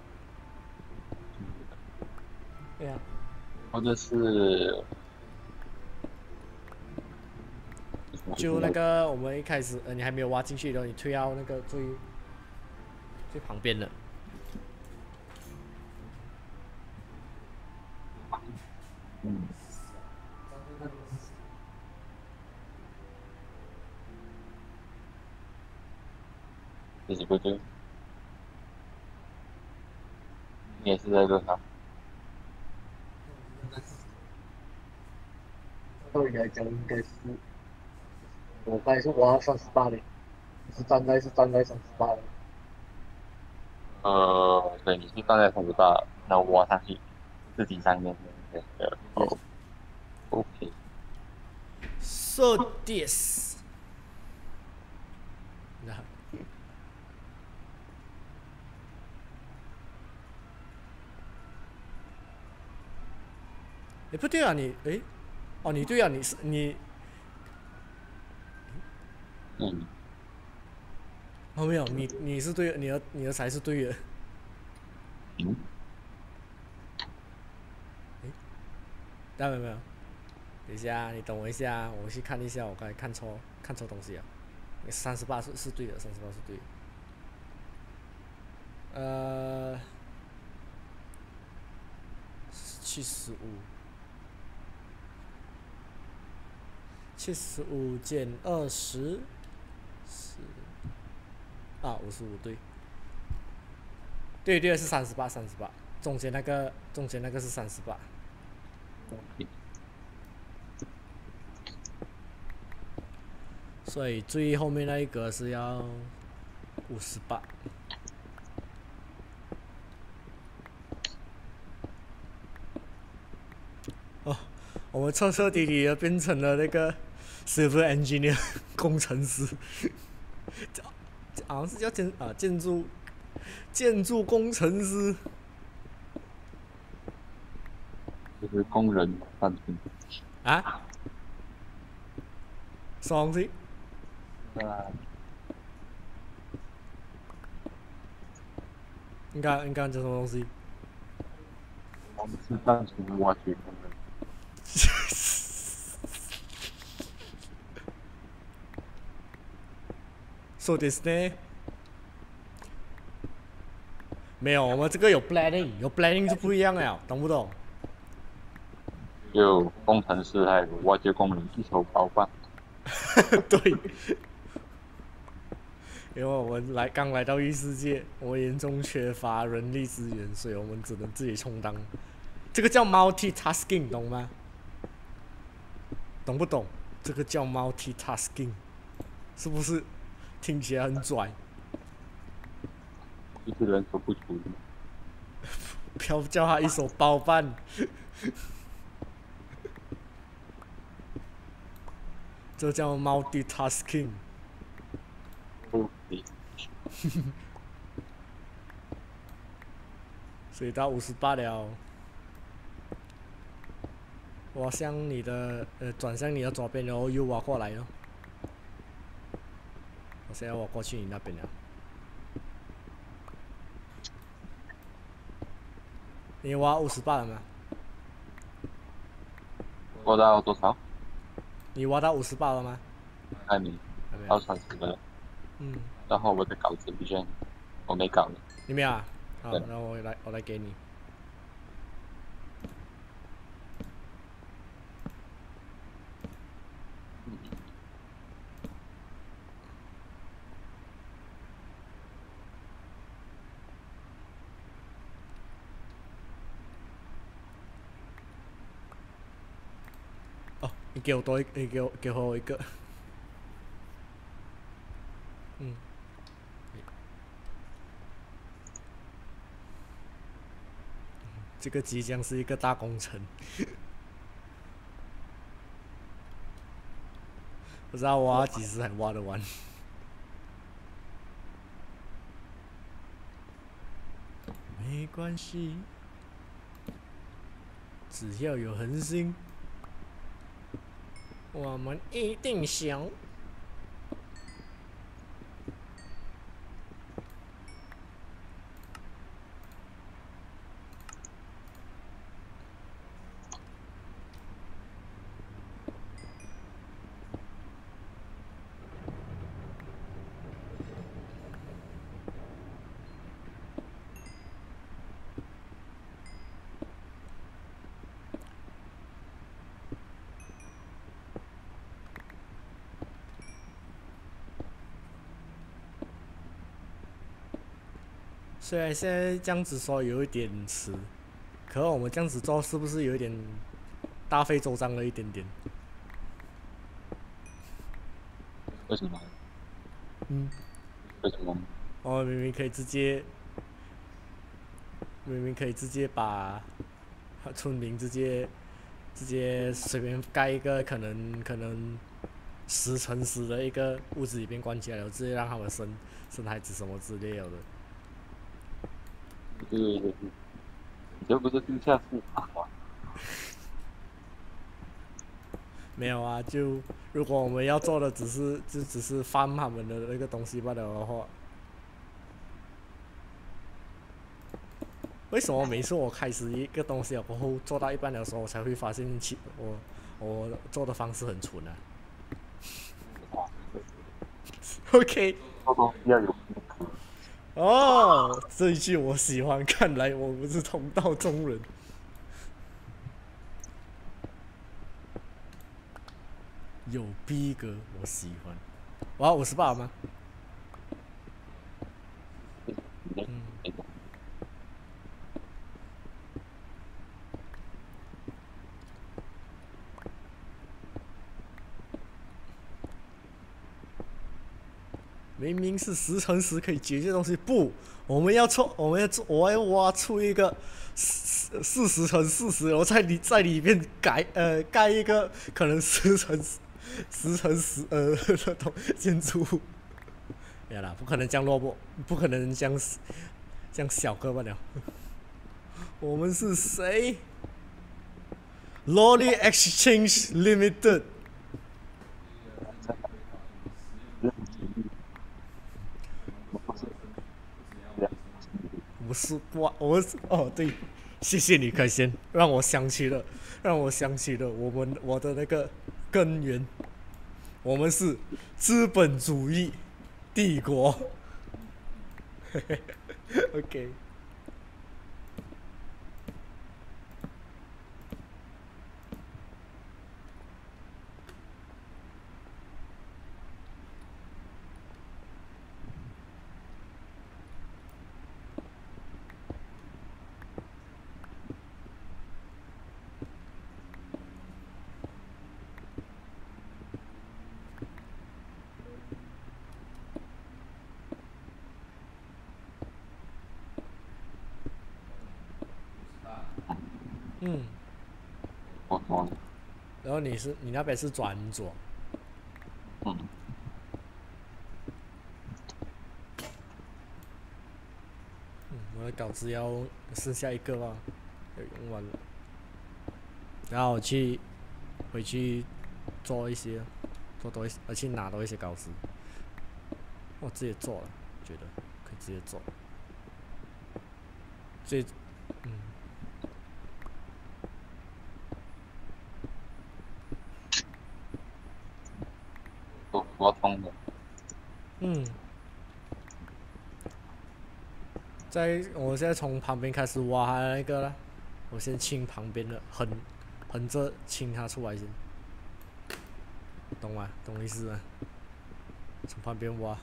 Speaker 2: 对呀、啊。
Speaker 4: 或者是。
Speaker 2: 就那个我们一开始呃你还没有挖进去的，你推到那个最最旁边的。
Speaker 4: 嗯。这几个对。你也是在这上。
Speaker 3: 道理来讲应该是，我刚才是挖三十八的，是站在是站在三十八的。
Speaker 4: 呃，对，你是站在三十八，然后挖上去，自己上面对的。哦。OK。
Speaker 2: So this。那。哎，不对啊，你哎，哦，你对啊，你是你。
Speaker 4: 嗯。
Speaker 2: 哦，没有，你你是对的，你的你的才是对的。
Speaker 4: 嗯。
Speaker 2: 哎，当然没有。等一下，你等我一下，我去看一下，我刚才看错看错东西啊。三十八是是对的，三十八是对的。呃，七十五，七十五减二十，是啊，五十五对。对对是三十八，三十八，中间那个中间那个是三十八。所以最后面那一格是要五十八。哦，我们彻彻底底的变成了那个 civil engineer 工程师，好像是叫建啊建筑建筑工程师。
Speaker 4: 就是工人单纯。
Speaker 2: 啊？ 什么东西？
Speaker 4: 啊，
Speaker 2: 你刚你刚讲什么东西？
Speaker 4: 我们是单纯挖掘工人。
Speaker 2: So this 呢？没有，我们这个有 planning， 有 planning 就不一样了，懂不懂？
Speaker 4: 有工程师还有挖掘工人一手包办。
Speaker 2: 对。因为我们来刚来到异世界，我们严重缺乏人力资源，所以我们只能自己充当。这个叫 multitasking， 懂吗？懂不懂？这个叫 multitasking， 是不是听起来很拽？
Speaker 4: 就是人手不足。
Speaker 2: 不要叫他一手包办。这叫 multitasking。所以到五十八了，我向你的呃转向你的左边，然后又挖过来了。我现在挖过去你那边了。你挖五十八了吗？
Speaker 4: 挖到多少？
Speaker 2: 你挖到五十八了吗？
Speaker 4: 还没，到三十了。
Speaker 2: 嗯。
Speaker 4: 然后我的稿子不见，我没稿了。
Speaker 2: 你没有啊？好，那我来，我来给你。哦，你给我多一，你给我给我一个。嗯。这个即将是一个大工程。不知道挖几时才挖得完。没关系，只要有恒心，我们一定行。虽然现在这样子说有一点迟，可是我们这样子做是不是有一点大费周章了一点点？
Speaker 4: 为什么？
Speaker 2: 嗯。
Speaker 4: 为什么？
Speaker 2: 我明明可以直接，明明可以直接把村民直接直接随便盖一个可能可能十乘十的一个屋子里面关起来了，直接让他们生生孩子什么之类的。
Speaker 4: 对对对，你这不是地下室啊？
Speaker 2: 没有啊，就如果我们要做的只是就只是翻他们的那个东西罢了的话，为什么每次我开始一个东西了过后做到一半的时候，我才会发现其我我做的方式很蠢啊？OK。
Speaker 4: 要有。
Speaker 2: 哦，这一句我喜欢，看来我不是同道中人。有逼格，我喜欢。我要五十八吗？嗯。明明是十乘十可以解决的东西，不，我们要错，我们要做，我要挖出一个四四十乘四十，然后在里在里面改呃盖一个可能十乘十十乘十呃的东建筑物。没有啦，不可能这样落魄，不可能这样这样小个罢了。我们是谁 ？Lolly Exchange Limited。 们是哇，我们是哦对，谢谢你，凯旋，让我想起了，让我想起了我们我的那个根源，我们是资本主义帝国。OK。嗯，
Speaker 4: 哦哦，
Speaker 2: 然后你是你那边是转左，
Speaker 4: 嗯，
Speaker 2: 嗯，我的稿子要剩下一个吧，要用完了，然后我去回去做一些，做多一些，而且拿多一些稿子，我直接做了，觉得可以直接做，最，嗯。
Speaker 4: 都说通的。
Speaker 2: 嗯，在我现在从旁边开始挖它那个了，我先清旁边的，横横着清它出来先，懂吗？懂意思吗？从旁边挖。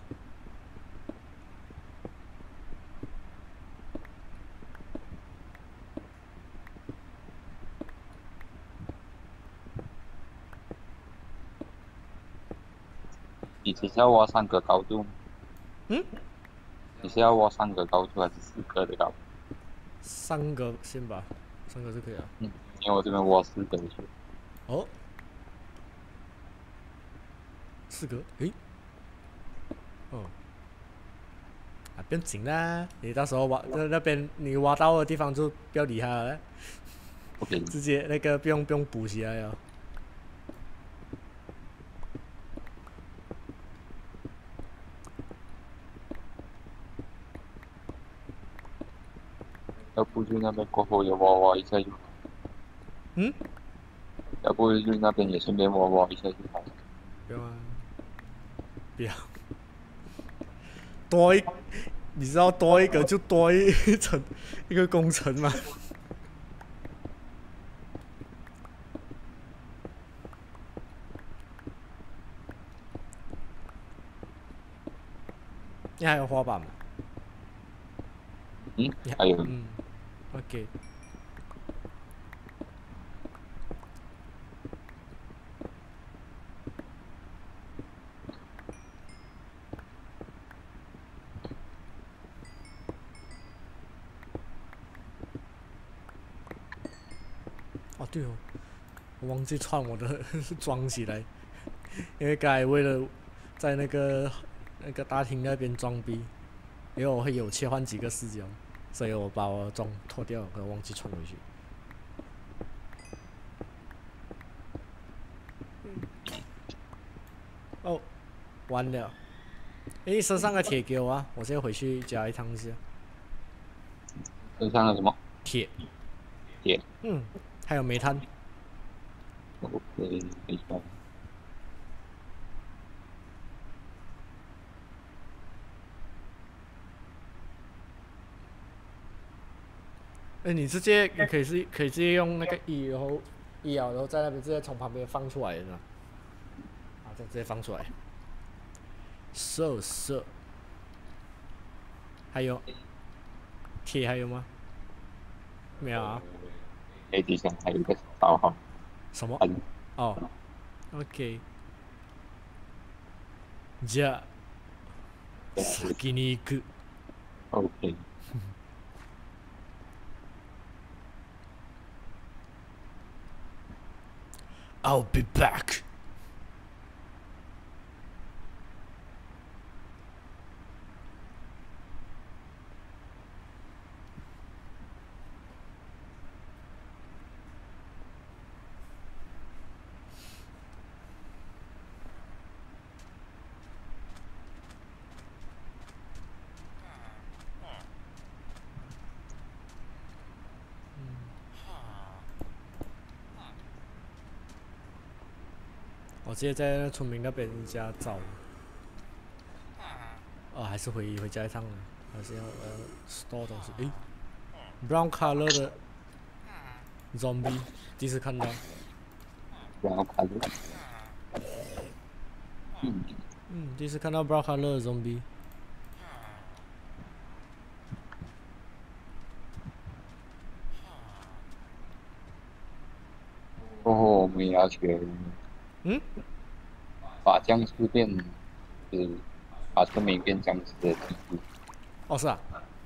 Speaker 4: 你只是要挖三个高度？
Speaker 2: 嗯？
Speaker 4: 你是要挖三个高度还是四个的高度？
Speaker 2: 三个先吧，三个就可以了。
Speaker 4: 嗯，因为我这边挖四个去。
Speaker 2: 哦，四个？诶，哦，啊，不用紧啦，你到时候挖那那边你挖到的地方就不要理它了，
Speaker 4: OK。
Speaker 2: 直接那个不用不用补起来了。
Speaker 4: 要不就那边过后也挖挖一下就好。
Speaker 2: 嗯？
Speaker 4: 要不就那边也顺便挖挖一下就好。
Speaker 2: 不要啊，不要，多一，你知道多一个就多一层一个工程吗？你还有滑板吗？
Speaker 4: 嗯，还有。
Speaker 2: 嗯 ，OK。哦对哦，我忘记串我的装起来，因为刚才为了在那个那个大厅那边装逼，因为我会有切换几个视角，所以我把我的装脱掉，可能忘记穿回去。哦，完了！诶，身上的铁给我啊，我现在回去加一趟一下。
Speaker 4: 身上的什么？
Speaker 2: 铁。
Speaker 4: 铁。
Speaker 2: 嗯，还有煤炭。
Speaker 4: OK， 没错。
Speaker 2: 哎，你直接你可以是可以直接用那个一，然后一啊，然后在那边直接从旁边放出来的呢。啊，这样直接放出来。So so。还有铁还有吗？没有啊。
Speaker 4: A 底下还有一个刀号。
Speaker 2: 什么？哦 ，OK。じゃあ先に行く。
Speaker 4: OK。
Speaker 2: I'll be back. 直接在那村民那边家找。哦，还是回回家一趟了，还是要呃 store 东西。诶 ，brown color 的 zombie 第一次看到。
Speaker 4: brown color。嗯。
Speaker 2: 嗯，第一次看到 brown color 的 zombie。
Speaker 4: 哦，我们也要学。
Speaker 2: 嗯。
Speaker 4: 把僵尸变，就是把村民变僵尸的技术。
Speaker 2: 哦，是啊。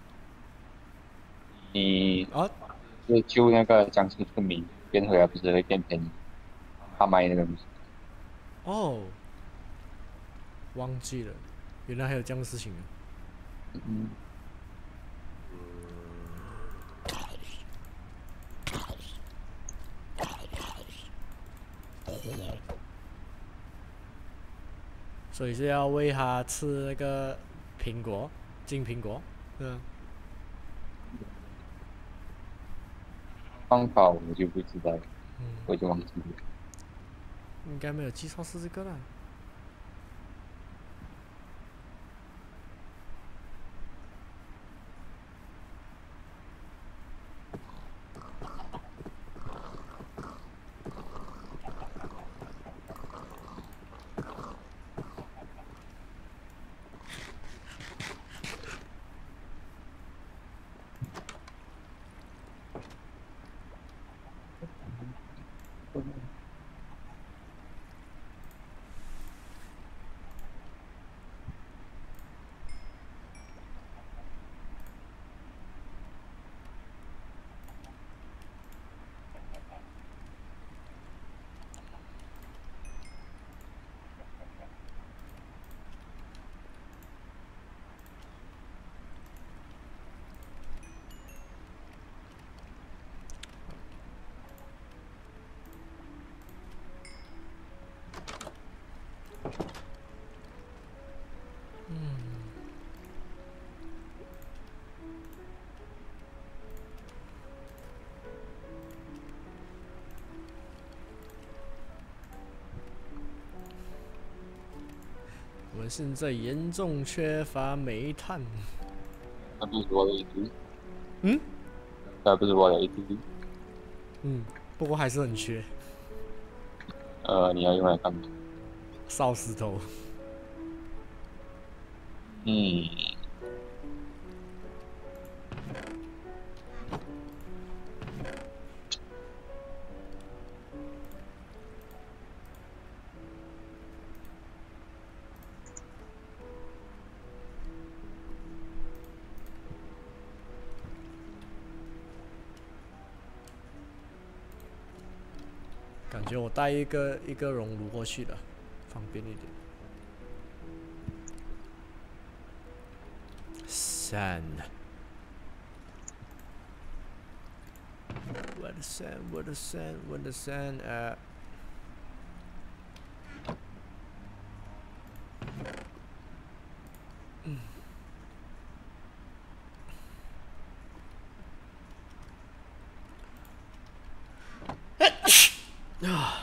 Speaker 4: 你
Speaker 2: 啊？
Speaker 4: 就救那个僵尸村民变回来，不是会变便宜？他卖那个东西。
Speaker 2: 哦。忘记了，原来还有这样的事情啊。
Speaker 4: 嗯。
Speaker 2: 所以是要喂它吃那个苹果，金苹果，嗯。
Speaker 4: 方法我就不知道了，
Speaker 2: 嗯、
Speaker 4: 我就忘记了。
Speaker 2: 应该没有记错是这个啦。我们现在严重缺乏煤炭。
Speaker 4: 那不是我的一堆。
Speaker 2: 嗯？
Speaker 4: 那不是我的一堆。
Speaker 2: 嗯，不过还是很缺。
Speaker 4: 呃，你要用来干嘛？
Speaker 2: 烧石头。
Speaker 4: 嗯。
Speaker 2: 感觉我带一个一个熔炉过去的，方便一点。Sand. Where the sand? Where the sand? Where the sand at? 嗯。啊。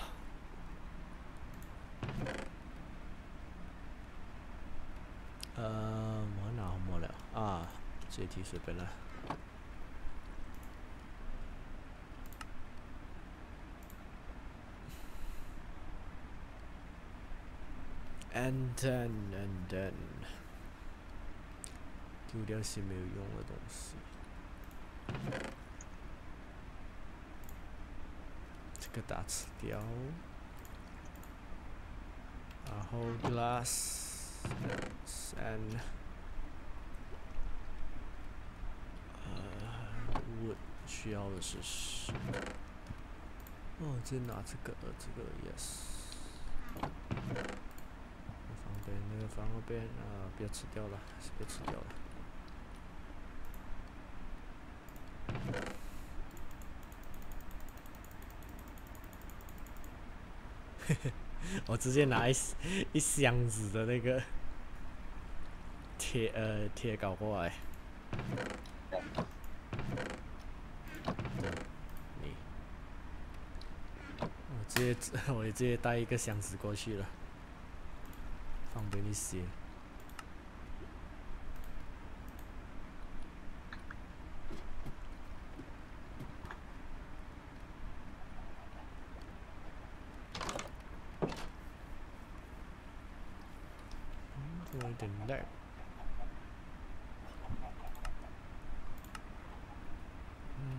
Speaker 2: 呃，我哪没了啊？这题随便了。And then, and then， 丢掉些没有用的东西。这个打吃掉，然后 glass and 呃 wood 需要的是十。哦，再拿这个，这个 yes。放边那个放那边啊，不要吃掉了，还是别吃掉了。我直接拿一一箱子的那个铁呃铁镐过来。你，哦， 直接我直接带一个箱子过去了，方便一些。嗯，有点累。嗯。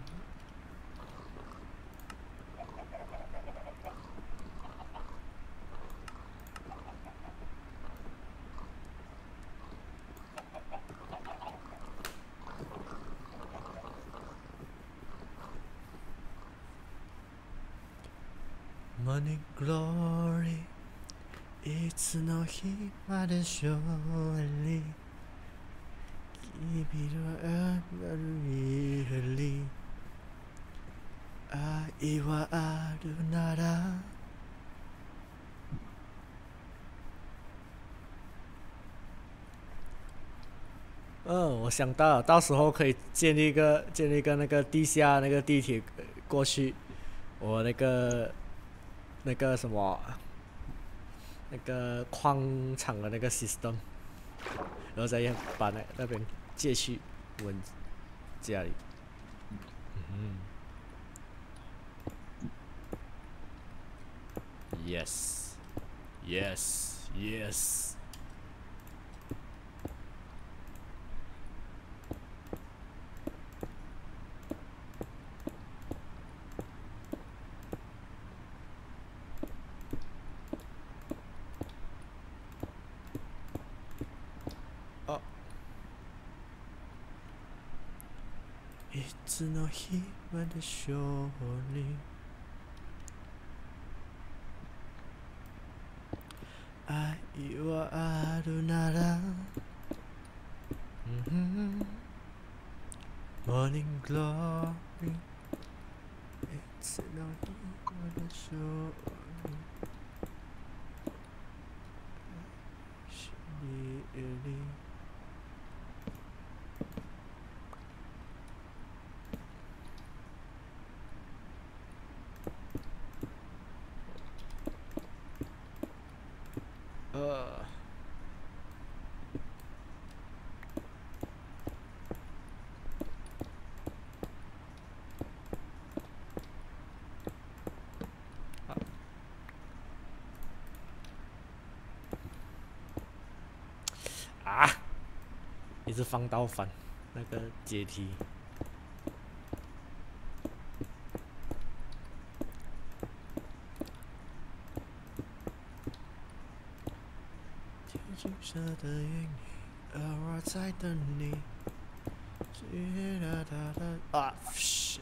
Speaker 2: Morning glory いつの日まで勝利君の明るい光愛はあるなら嗯，我想到了，到时候可以建立一个建立一个那个地下那个地铁过去，我那个那个什么那个矿场的那个 system， 然后再把那那边借去我们家里。嗯 ，yes yes yes。 いつの日まで勝利愛はあるなら Morning glory いつの日まで勝利知り呃，啊！一直放到反那个阶梯。天色的阴影，而我在等你。啊 ！shit！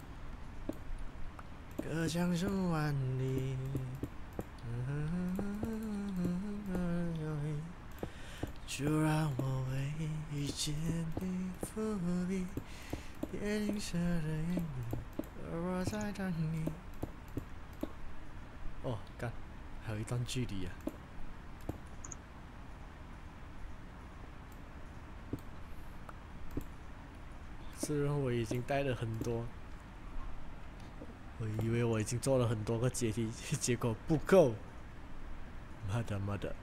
Speaker 2: 隔江数万里。就让我为遇见你伏笔，天色的阴影，而我在等你。哦，干，还有一段距离啊！虽然我已经带了很多，我以为我已经做了很多个阶梯，结果不够。妈的妈的！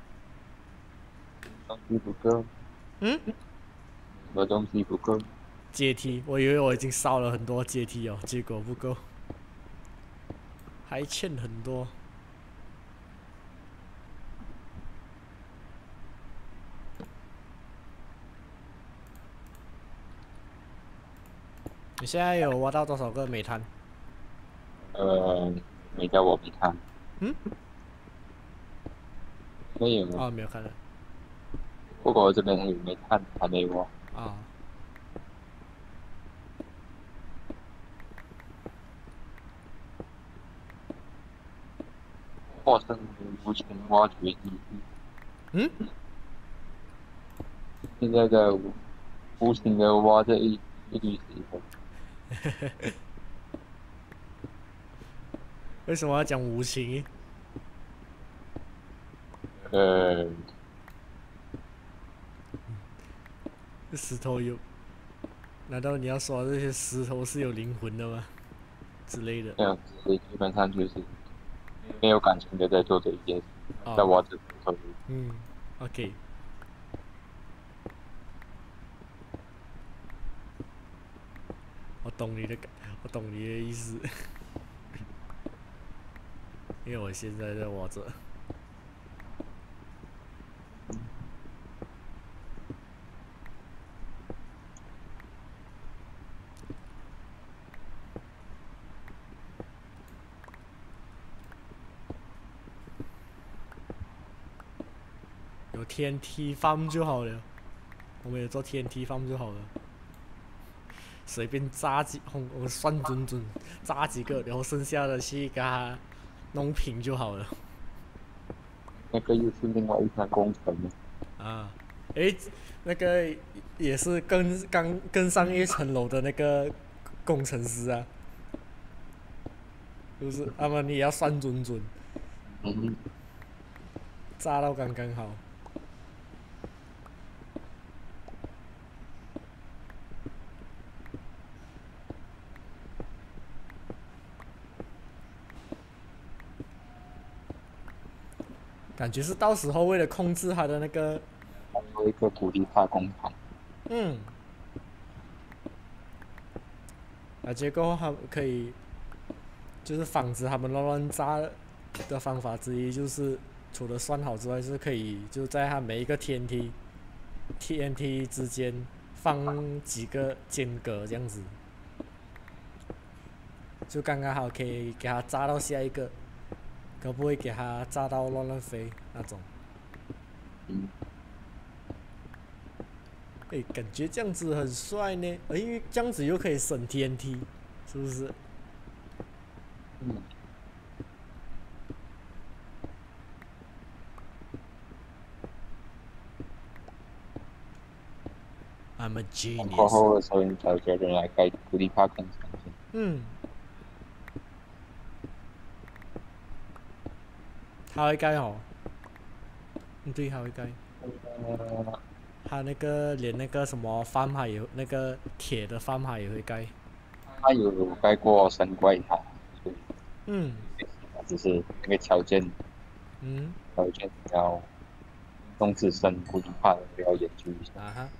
Speaker 4: 东西不够。
Speaker 2: 嗯？
Speaker 4: 什么东西不够？
Speaker 2: 阶梯，我以为我已经烧了很多阶梯哦，结果不够，还欠很多。你现在有挖到多少个煤炭？
Speaker 4: 呃，没叫我没看。
Speaker 2: 嗯？
Speaker 4: 没有。
Speaker 2: 哦，没有看到。
Speaker 4: 不过我这边还有煤炭，还没挖。
Speaker 2: 啊。
Speaker 4: 化身无情挖掘机。
Speaker 2: 嗯？
Speaker 4: 现在在无无情的挖着一一堆石头。
Speaker 2: 为什么要讲无情？
Speaker 4: 呃。
Speaker 2: 石头有？难道你要说这些石头是有灵魂的吗？之类的。
Speaker 4: 这样子基本上就是没有感情的在做这一件事，在挖这头。
Speaker 2: 嗯 ，OK。我懂你的，我懂你的意思，因为我现在在挖着。有天梯 farm 就好了，我们有做天梯 farm 就好了。随便炸几，我算准准炸几个，然后剩下的去给它弄平就好了。
Speaker 4: 那个又是另外一项工程
Speaker 2: 啊，诶，那个也是更刚更上一层楼的那个工程师啊，就是他们也要算准准，
Speaker 4: 嗯，
Speaker 2: 炸到刚刚好。感觉是到时候为了控制它的那个，
Speaker 4: 还有一个鼓励化工厂。
Speaker 2: 嗯，啊，结果他可以，就是防止他们乱乱炸的方法之一，就是除了算好之外，是可以就在它每一个天梯 T N T 之间放几个间隔这样子，就刚刚好可以给它炸到下一个，可不会给它炸到乱乱飞那种。
Speaker 4: 嗯。
Speaker 2: 哎，感觉这样子很帅呢，呃因为这样子又可以省 T N T， 是不是？
Speaker 4: 嗯。
Speaker 2: I'm a genius。
Speaker 4: 过后的时候，你才有个人来盖鼓励化工厂。
Speaker 2: 嗯。他会盖哦。嗯，对，他会盖。
Speaker 4: 呃。
Speaker 2: 他那个连那个什么帆海也那个铁的帆海也会盖。
Speaker 4: 他有盖过神怪塔。
Speaker 2: 嗯。
Speaker 4: 只是那个条件。
Speaker 2: 嗯。
Speaker 4: 条件要弄自身鼓励化的，不要研究一下。
Speaker 2: 啊哈。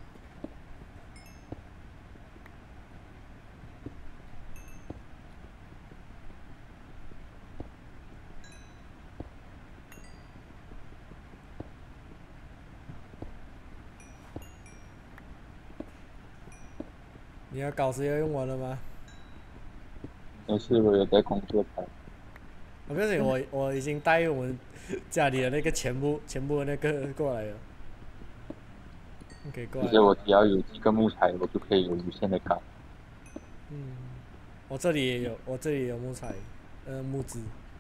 Speaker 2: 你要稿子要用完了吗？
Speaker 4: 没事，我有在工作台。
Speaker 2: 我告诉你，我我已经带我们家里的那个全部全部的那个过来了。OK， 过来。
Speaker 4: 其实我只要有几个木材，我就可以有无限的卡。
Speaker 2: 嗯，我这里也有，我这里也有木材，呃，木枝。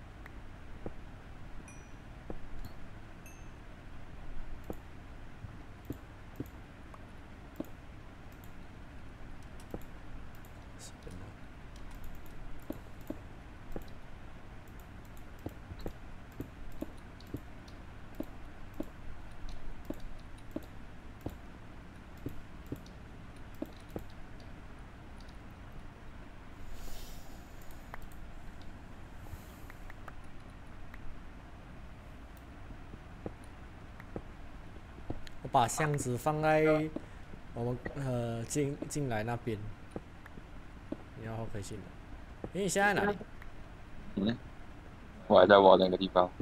Speaker 2: 我把箱子放在我们呃进进来那边，你要好开心。诶，你现在哪里？
Speaker 4: 嗯，我还在挖那个地方。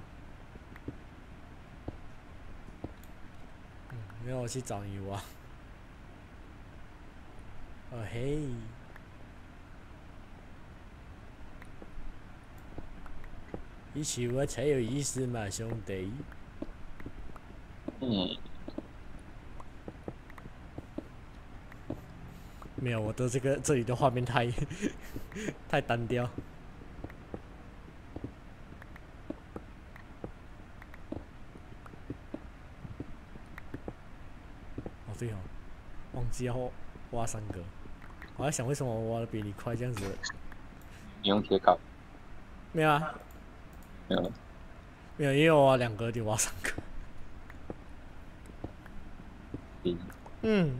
Speaker 2: 嗯，没有，我去找你挖。哦嘿，一起挖才有意思嘛，兄弟。
Speaker 4: 嗯。
Speaker 2: 没有，我的这个这里的画面太太单调。哦对哦，忘记要挖三个。我在想为什么我挖的比你快这样子。
Speaker 4: 你用铁镐？
Speaker 2: 没有啊。
Speaker 4: 没有。
Speaker 2: 没有，因为我挖两个，你挖三个。
Speaker 4: 嗯。
Speaker 2: 嗯。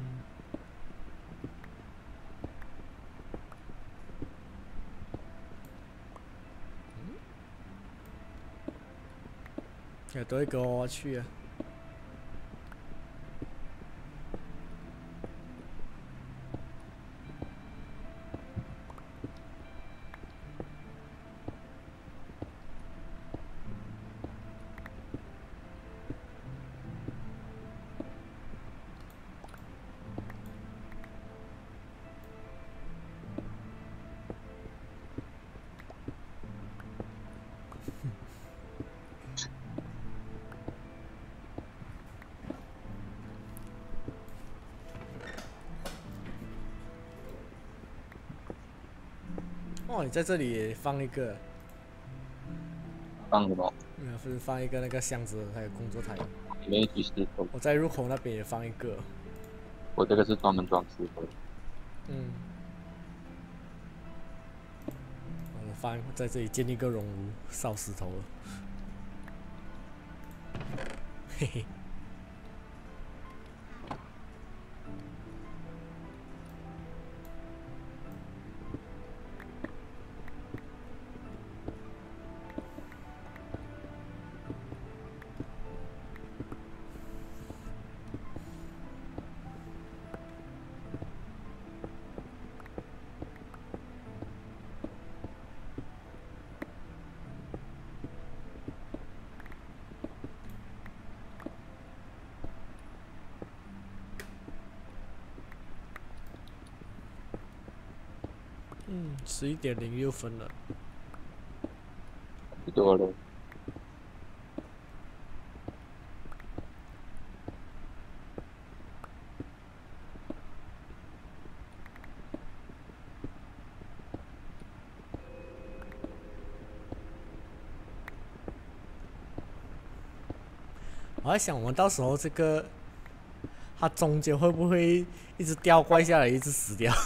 Speaker 2: 也都会跟我去啊。哦，你在这里也放一个，
Speaker 4: 放什么？
Speaker 2: 嗯，不是放一个那个箱子，还有工作台。
Speaker 4: 里面一起石头。
Speaker 2: 我在入口那边也放一个。
Speaker 4: 我这个是专门装石头。
Speaker 2: 嗯。我放在这里建立一个熔炉，烧石头了。嘿嘿。嗯，十一点零六分了。
Speaker 4: 不多了。
Speaker 2: 我在想，我们到时候这个，它中间会不会一直掉怪下来，一直死掉？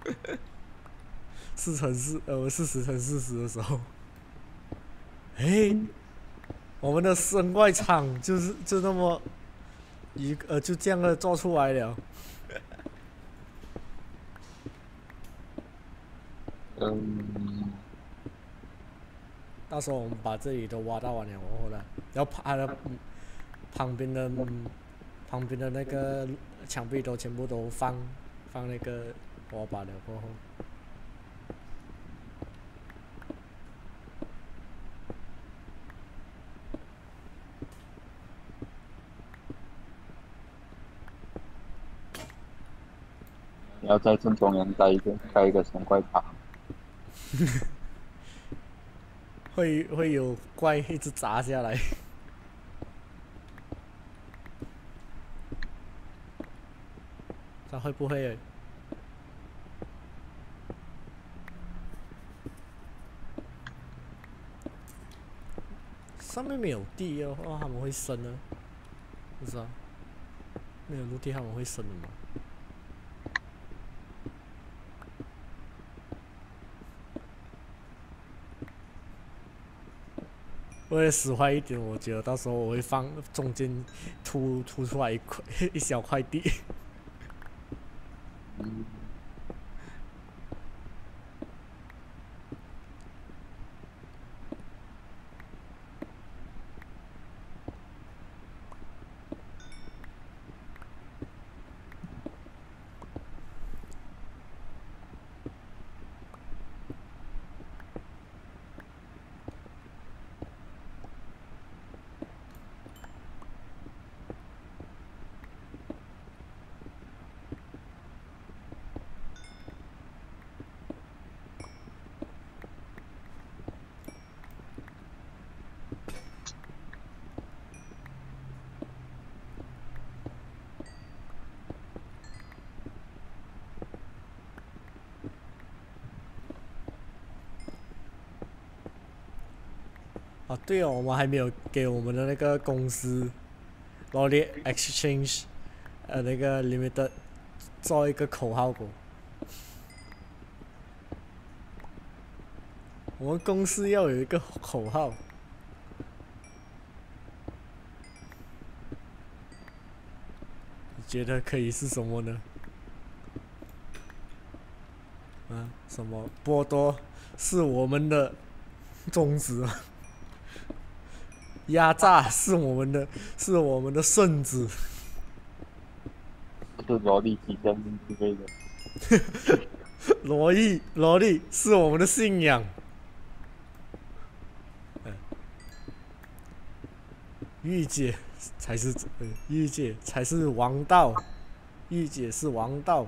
Speaker 2: 四乘四，呃，四十乘四十的时候，哎，我们的生怪场就是就那么一呃就这样的做出来了。
Speaker 4: 嗯。
Speaker 2: 到时候我们把这里都挖到完了，然后呢，然后它的旁边的旁边的那个墙壁都全部都放放那个火把了过后。
Speaker 4: 你要在正中央盖一个盖一个神怪塔。
Speaker 2: 会会有怪一直砸下来。它会不会？上面没有地的话，他们会生呢？不知道。没有陆地，他们会生的吗？为了使坏一点，我觉得到时候我会放中间凸凸出来一块一小块地。
Speaker 4: 嗯。
Speaker 2: 哦，对哦，我们还没有给我们的那个公司 Lolly Exchange 呃那个 Limited 做一个口号过。我们公司要有一个口号，你觉得可以是什么呢？啊，什么剥夺是我们的宗旨啊？ 压榨是我们的，是我们的圣旨。
Speaker 4: 是萝莉提升之类的。
Speaker 2: 萝莉，萝莉是我们的信仰。嗯，御姐才是，呃，御姐才是王道，御姐是王道。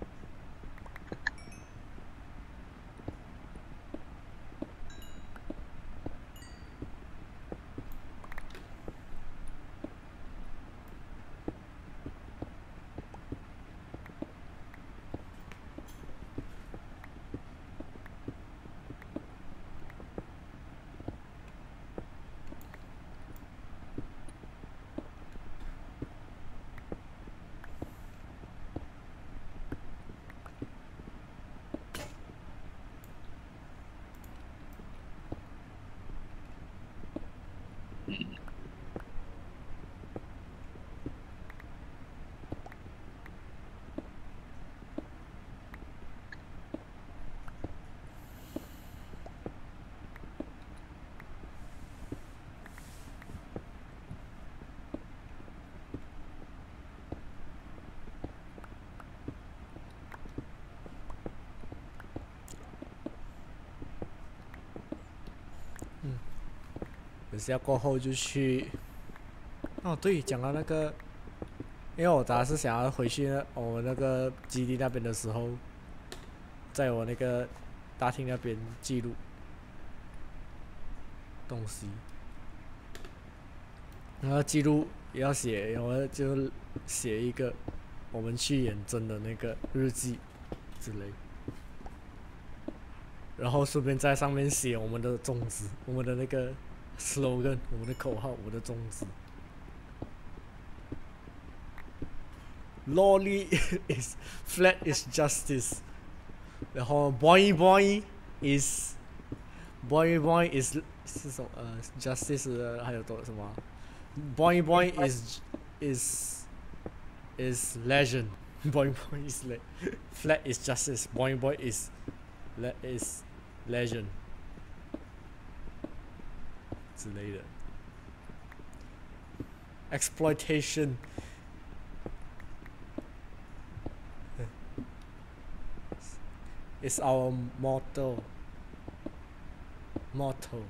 Speaker 2: 等下过后就去。哦，对，讲到那个，因为我当时想要回去我们那个基地那边的时候，在我那个大厅那边记录东西，然后记录也要写，然后就写一个我们去远征的那个日记之类，然后顺便在上面写我们的宗旨，我们的那个 slogan， 我们的口号，我们的宗旨。Lolly is flat is justice， 然后 boy boy is boy boy is 是什么？呃 ，justice 还有多什么 ？Boy boy is is is legend。Boy boy is le flat is justice。Boy boy is le is legend 之类的。Exploitation is our motto. Motto.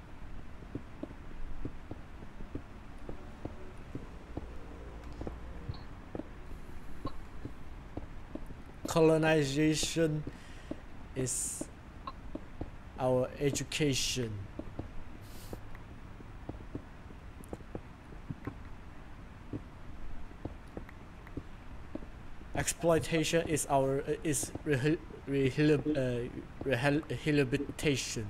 Speaker 2: Colonization is our education. Exploitation is our uh, is reha rehab uh, rehabilitation.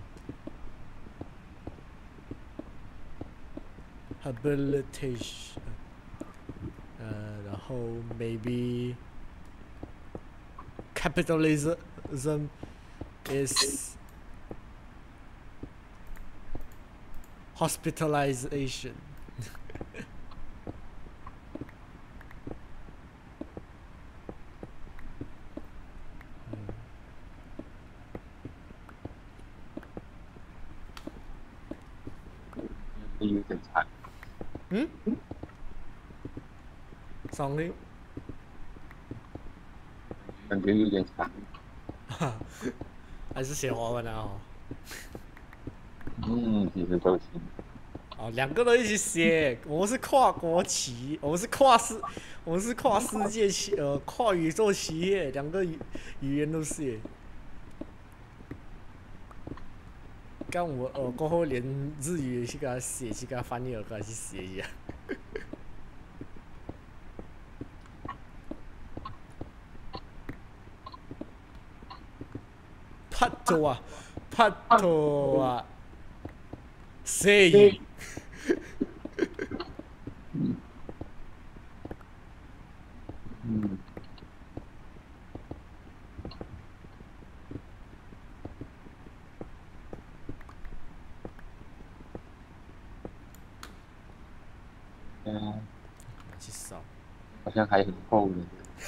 Speaker 2: Habilitation. 呃，然后 maybe capitalism is hospitalization.
Speaker 4: 有点惨。
Speaker 2: 嗯？上的？
Speaker 4: 感觉有点惨。
Speaker 2: 还是写华文啊？哦。
Speaker 4: 嗯，其实都行。
Speaker 2: 哦，两个都一起写。我们是跨国企，我们是跨世，我们是跨世界企，呃，跨宇宙企业，两个语语言都写。干我呃过后连日语去给他写，去给他翻译，我给他去写一下。帕托啊，帕托啊，谁？
Speaker 4: 嗯。嗯。嗯。
Speaker 2: 去扫。
Speaker 4: 好像还很厚呢。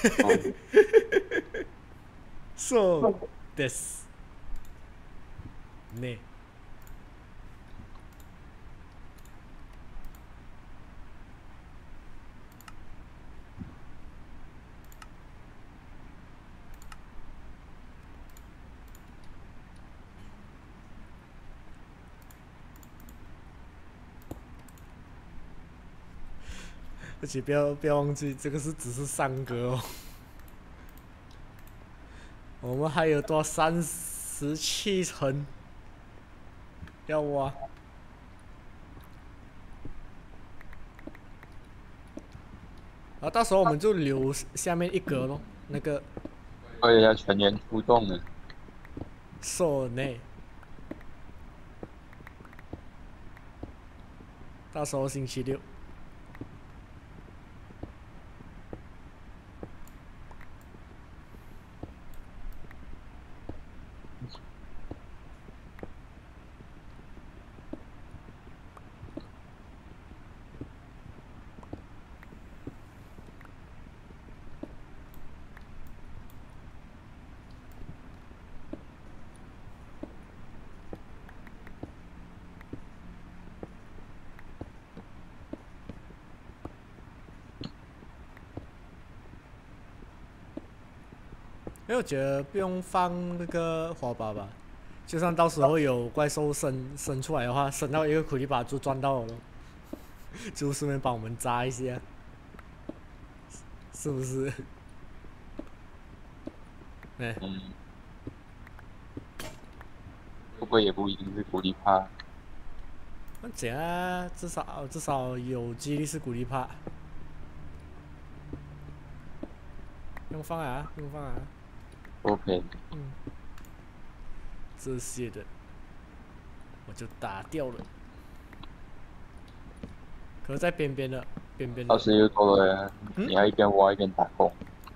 Speaker 2: そうです。ね。 而且不要不要忘记，这个是只是三格哦。我们还有多三十七层要挖。然后到时候我们就留下面一格咯，那个。
Speaker 4: 所以要全员出动了。
Speaker 2: 所内。到时候星期六。因为我觉得不用放那个花靶吧，就算到时候有怪兽生生出来的话，生到一个苦力靶就赚到了咯，就顺便帮我们扎一下，是不是？哎、
Speaker 4: 嗯。不过也不一定是古力帕。
Speaker 2: 那怎样？至少至少有几率是古力帕。用放啊，用放啊。
Speaker 4: OK。
Speaker 2: 嗯。这些的，我就打掉了。可是在边边的，边边的。
Speaker 4: 老师又说了，嗯、你还一边挖一边打工。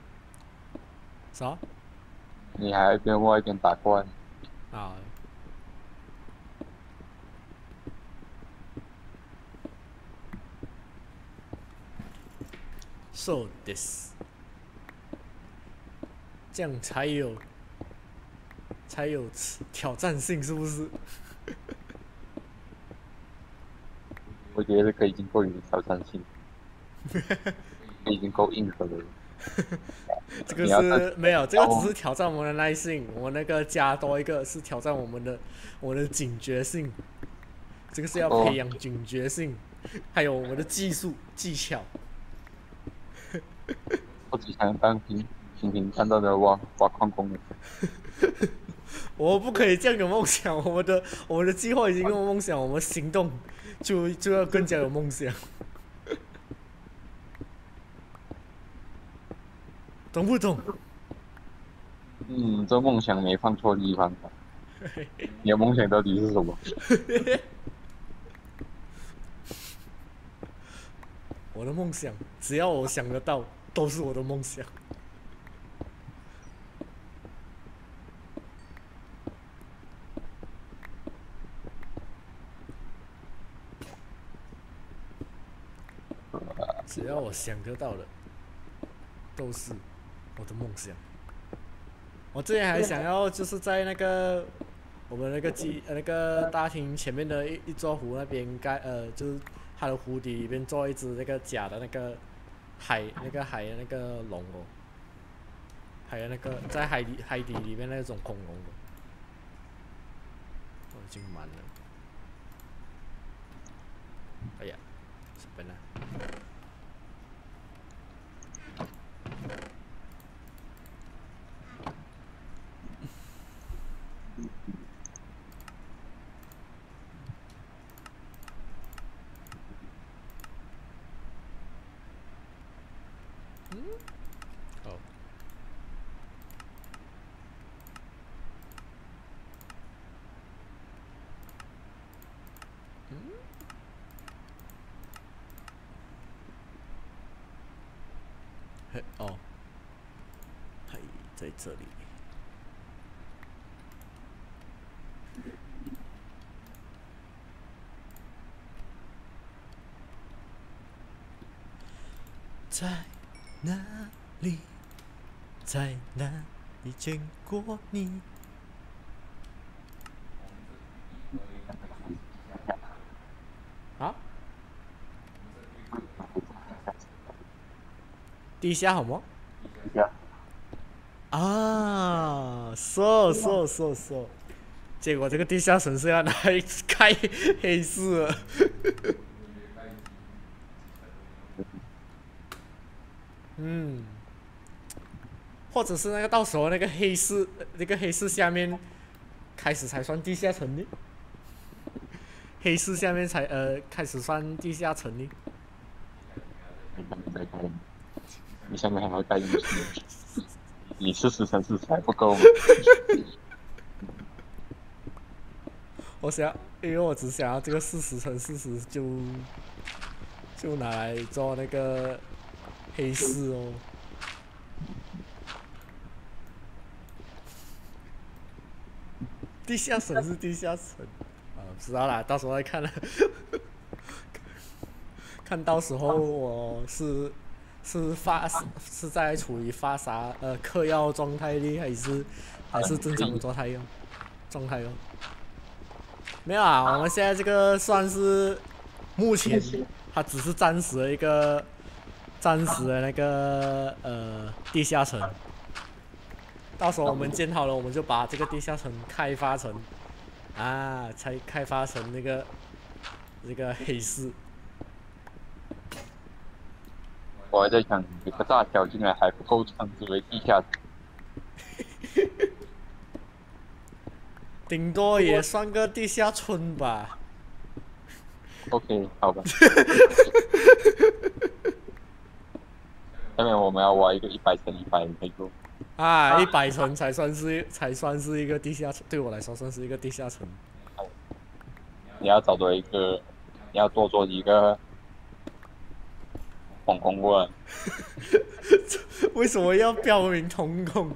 Speaker 2: 啥？
Speaker 4: 你还一边挖一边打怪。
Speaker 2: 啊。So this， 这样才有才有挑战性，是不是？
Speaker 4: 我觉得这已经够有挑战性，已经够硬核了。
Speaker 2: 这个是没有，这个只是挑战我们的耐性。我那个加多一个是挑战我们的我们的警觉性，这个是要培养警觉性，哦、还有我们的技术技巧。
Speaker 4: 我只想当平平平淡淡的挖挖矿工人。
Speaker 2: 我不可以这样有梦想，我们的我们的计划已经有梦想，我们行动就就要更加有梦想。懂不懂？
Speaker 4: 嗯，这梦想没放错地方。你的梦想到底是什么？
Speaker 2: 我的梦想，只要我想得到，都是我的梦想。只要我想得到的，都是我的梦想。我之前还想要，就是在那个我们那个机那个大厅前面的一一座湖那边盖呃，就是它的湖底里面做一只那个假的那个海那个海的那个龙哦，还有那个在海底海底里面那种恐龙哦，我已经满了。哎呀，这边呢？嗯，好。嗯。嘿，哦。嘿，在这里。在哪里，在哪里见过你？啊？地下好吗？
Speaker 4: 地下。
Speaker 2: 啊，说说说说，结果这个地下城是要拿来开黑市了。 嗯，或者是那个到时候那个黑市，那个黑市下面开始才算地下城呢？黑市下面才呃开始算地下城呢？
Speaker 4: 你下面还要盖东西，你四十乘四十还不够吗？
Speaker 2: 我想，因为我只想要这个四十乘四十就就拿来做那个黑市哦。地下城是地下城，啊，不知道啦，到时候再看了。看到时候我是是发是在处于发啥呃嗑药状态呢，还是还是正常的状态哟？状态哟？没有啊，我们现在这个算是目前它只是暂时的一个暂时的那个呃地下城。到时候我们建好了，我们就把这个地下城开发成啊，才开发成那个这个黑市。
Speaker 4: 我还在想，这个大桥竟然还不够称之为地下城。
Speaker 2: 顶多也算个地下村吧。
Speaker 4: OK， 好吧。下面我们要挖一个一百乘一百的可以够。
Speaker 2: 啊，一百层才算是才算是一个地下城，对我来说算是一个地下城。
Speaker 4: 你要找到一个，你要多做一个红空过来。
Speaker 2: 为什么要标明瞳孔？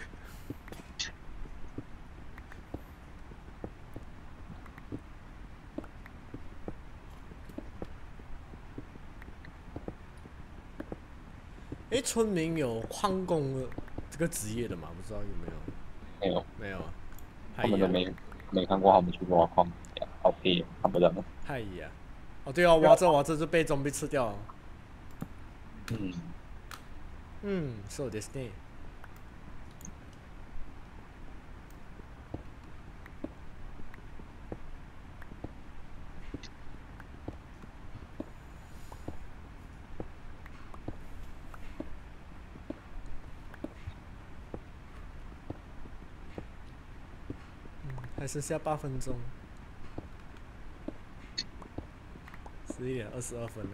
Speaker 2: 哎，村民有矿工的这个职业的吗？不知道有没有？
Speaker 4: 没有，
Speaker 2: 没有啊。
Speaker 4: 他们都没没看过他们去挖矿，好屁，看不到。
Speaker 2: 嗨呀！哦，对哦，挖着挖着就被zombie吃掉了。
Speaker 4: 嗯。
Speaker 2: 嗯，そうですね。还剩下八分钟，十一点二十二分了。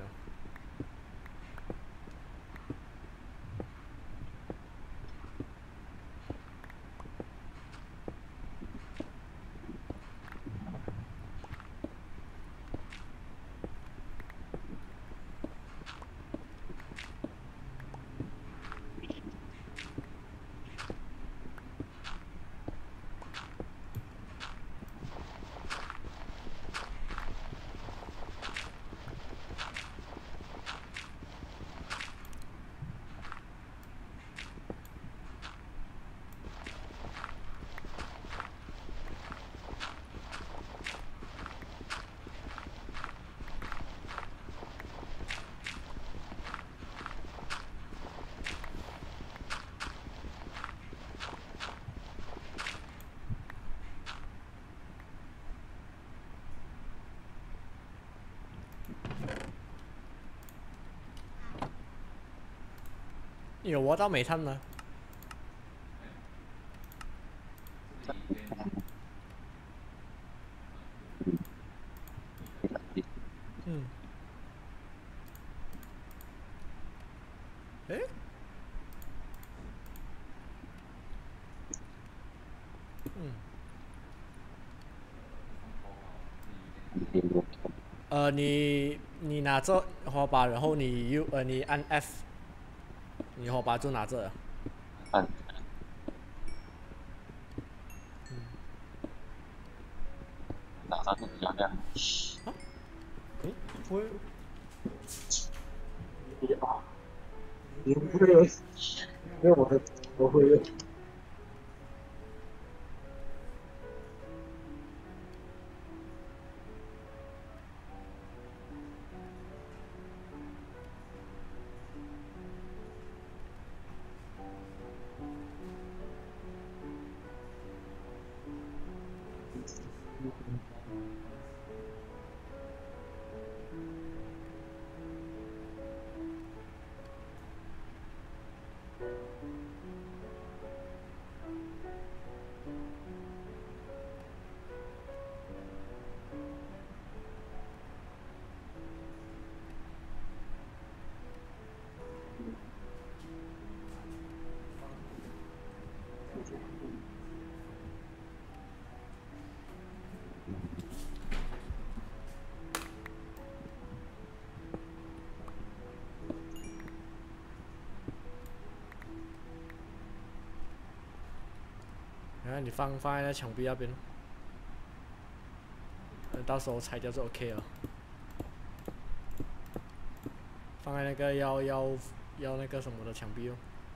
Speaker 2: 有挖到煤炭吗？嗯。诶？嗯。呃，你你拿着火把，然后你又呃你按 F， 你火把就拿着了。
Speaker 4: 按。
Speaker 2: 嗯。
Speaker 4: 拿上去亮亮。
Speaker 2: 啊？诶，我。
Speaker 3: 你啊，你不会，因为我的我会。
Speaker 2: 然后你放放在那墙壁那边，到时候拆掉就 OK 了。放在那个要要要那个什么的墙壁哦。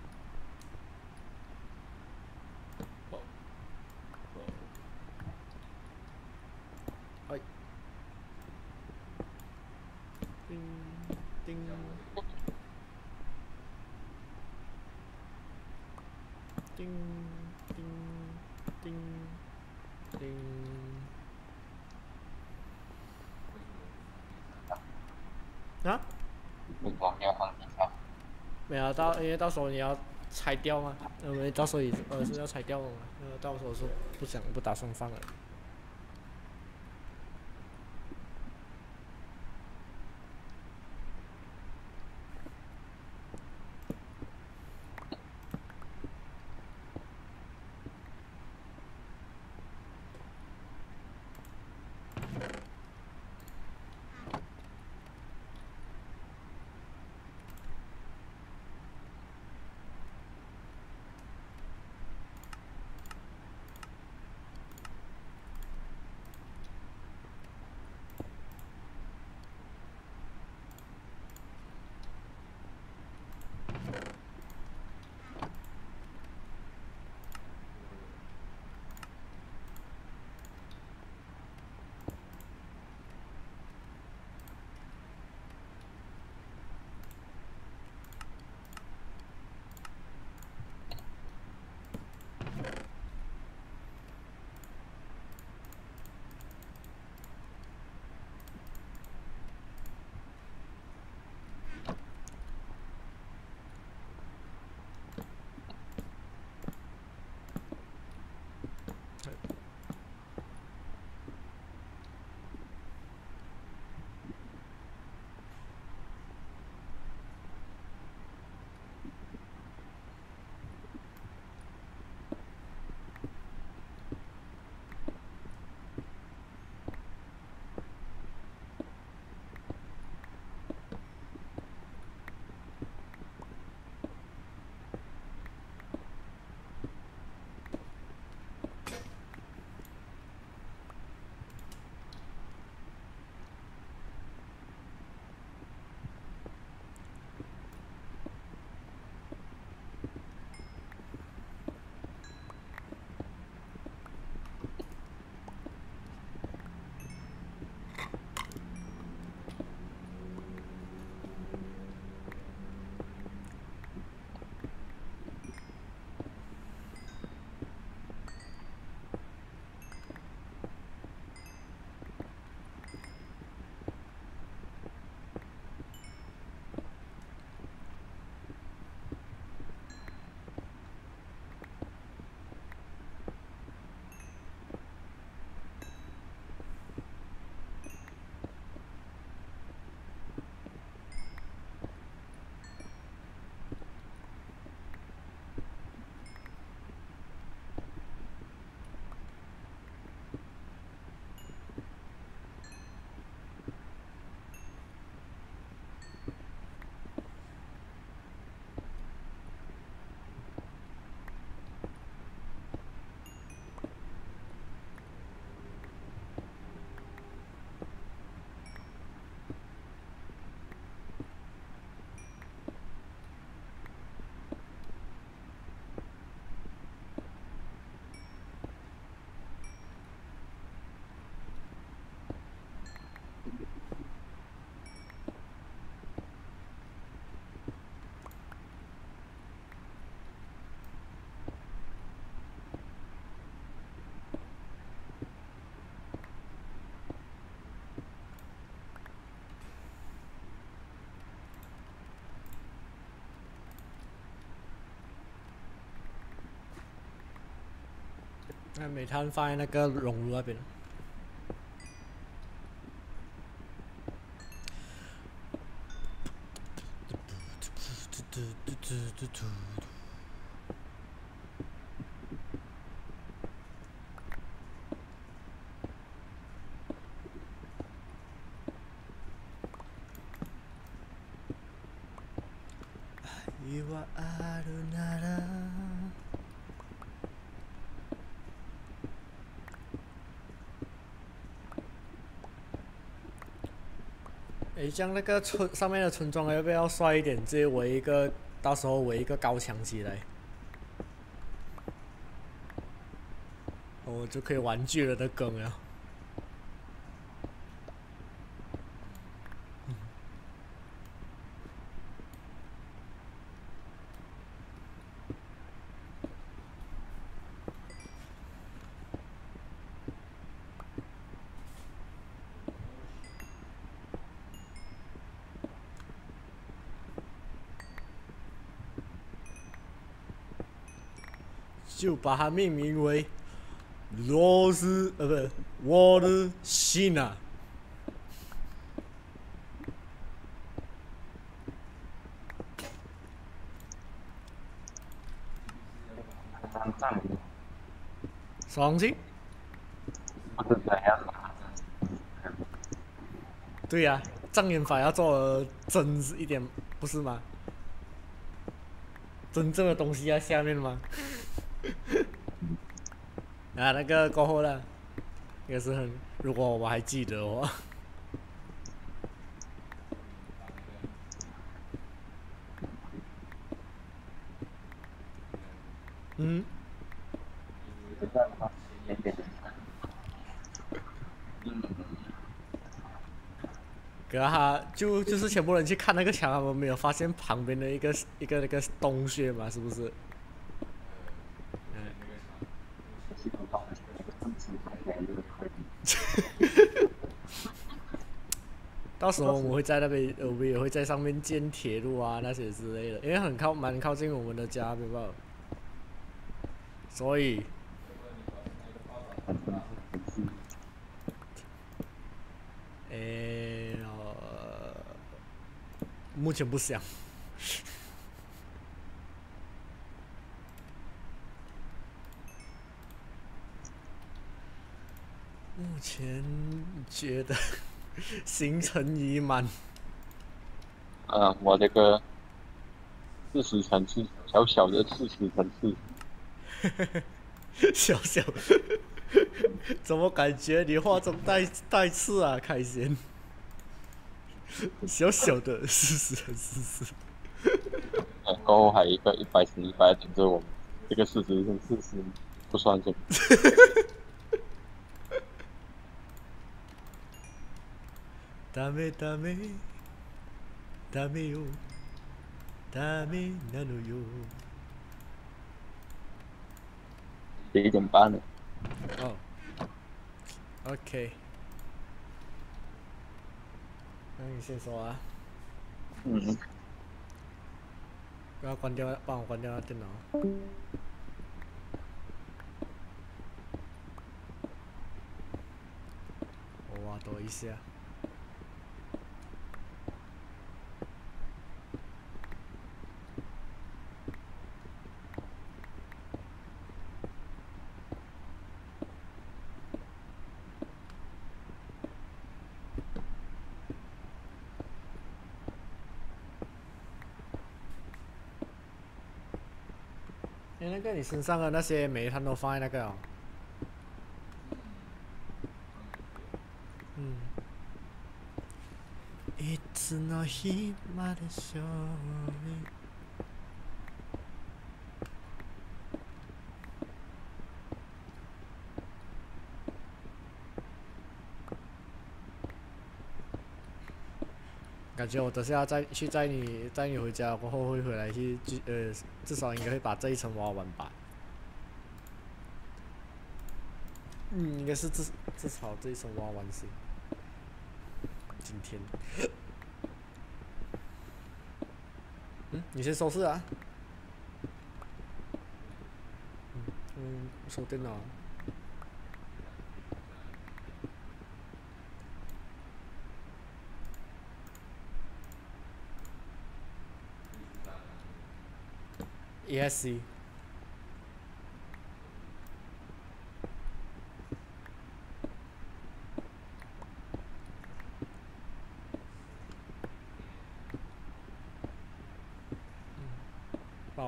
Speaker 2: 哎，叮叮叮叮叮叮。啊？
Speaker 4: 为什么没有放地上？
Speaker 2: 没有到，因为到时候你要拆掉嘛，因为到时候也呃是要拆掉的嘛，呃到时候是不想不打算放了。那煤炭放在那个熔炉那边。 意はあるなら。诶，这样那个村上面的村庄要不要帅一点？直接围一个，到时候围一个高墙起来，我就可以玩巨人的梗了。就把它命名为罗斯，呃，不，我的心啊。
Speaker 3: 藏
Speaker 2: 什么东西？
Speaker 3: 不是这样吗？
Speaker 2: 对呀、啊，障眼法要做得真一点，不是吗？真正的东西在下面吗？啊，那个过后了，也是很，如果我还记得的话。嗯。
Speaker 3: 这样的话，点点点。
Speaker 2: 可是他就就是全部人去看那个墙，他们没有发现旁边的一个一个那个洞穴嘛，是不是？到时候我们会在那边，我们也会在上面建铁路啊那些之类的，因为很靠蛮靠近我们的家，对吧？所以，诶、呃，目前不想。目前觉得行程已满。
Speaker 4: 啊，我这个四十层次，小小的四十层次。
Speaker 2: 小小，怎么感觉你话中带带刺啊，凯旋？小小的四十乘四十。
Speaker 4: 呃，过后还有一个一百乘一百等着我们，这个四十乘四十不算什么。
Speaker 2: ダメダメダメよダメなのよ。
Speaker 4: 一点半了。
Speaker 2: 哦 ，OK， 那你先说啊。
Speaker 4: 嗯。
Speaker 2: 不要关掉，帮我关掉电脑。我挖多一下。哎，那个你身上的那些煤炭都放在那个哦。嗯。いつの日までしょうね。感觉我等下再去载你载你回家过后会回来去呃，至少应该会把这一层挖完吧。嗯，应该是至至少这一层挖完先。今天。嗯，你先收拾啊。嗯嗯，收电脑。E S C。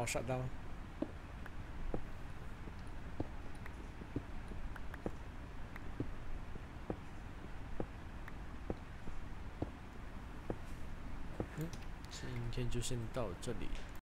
Speaker 2: shut down。嗯，今天就先到这里。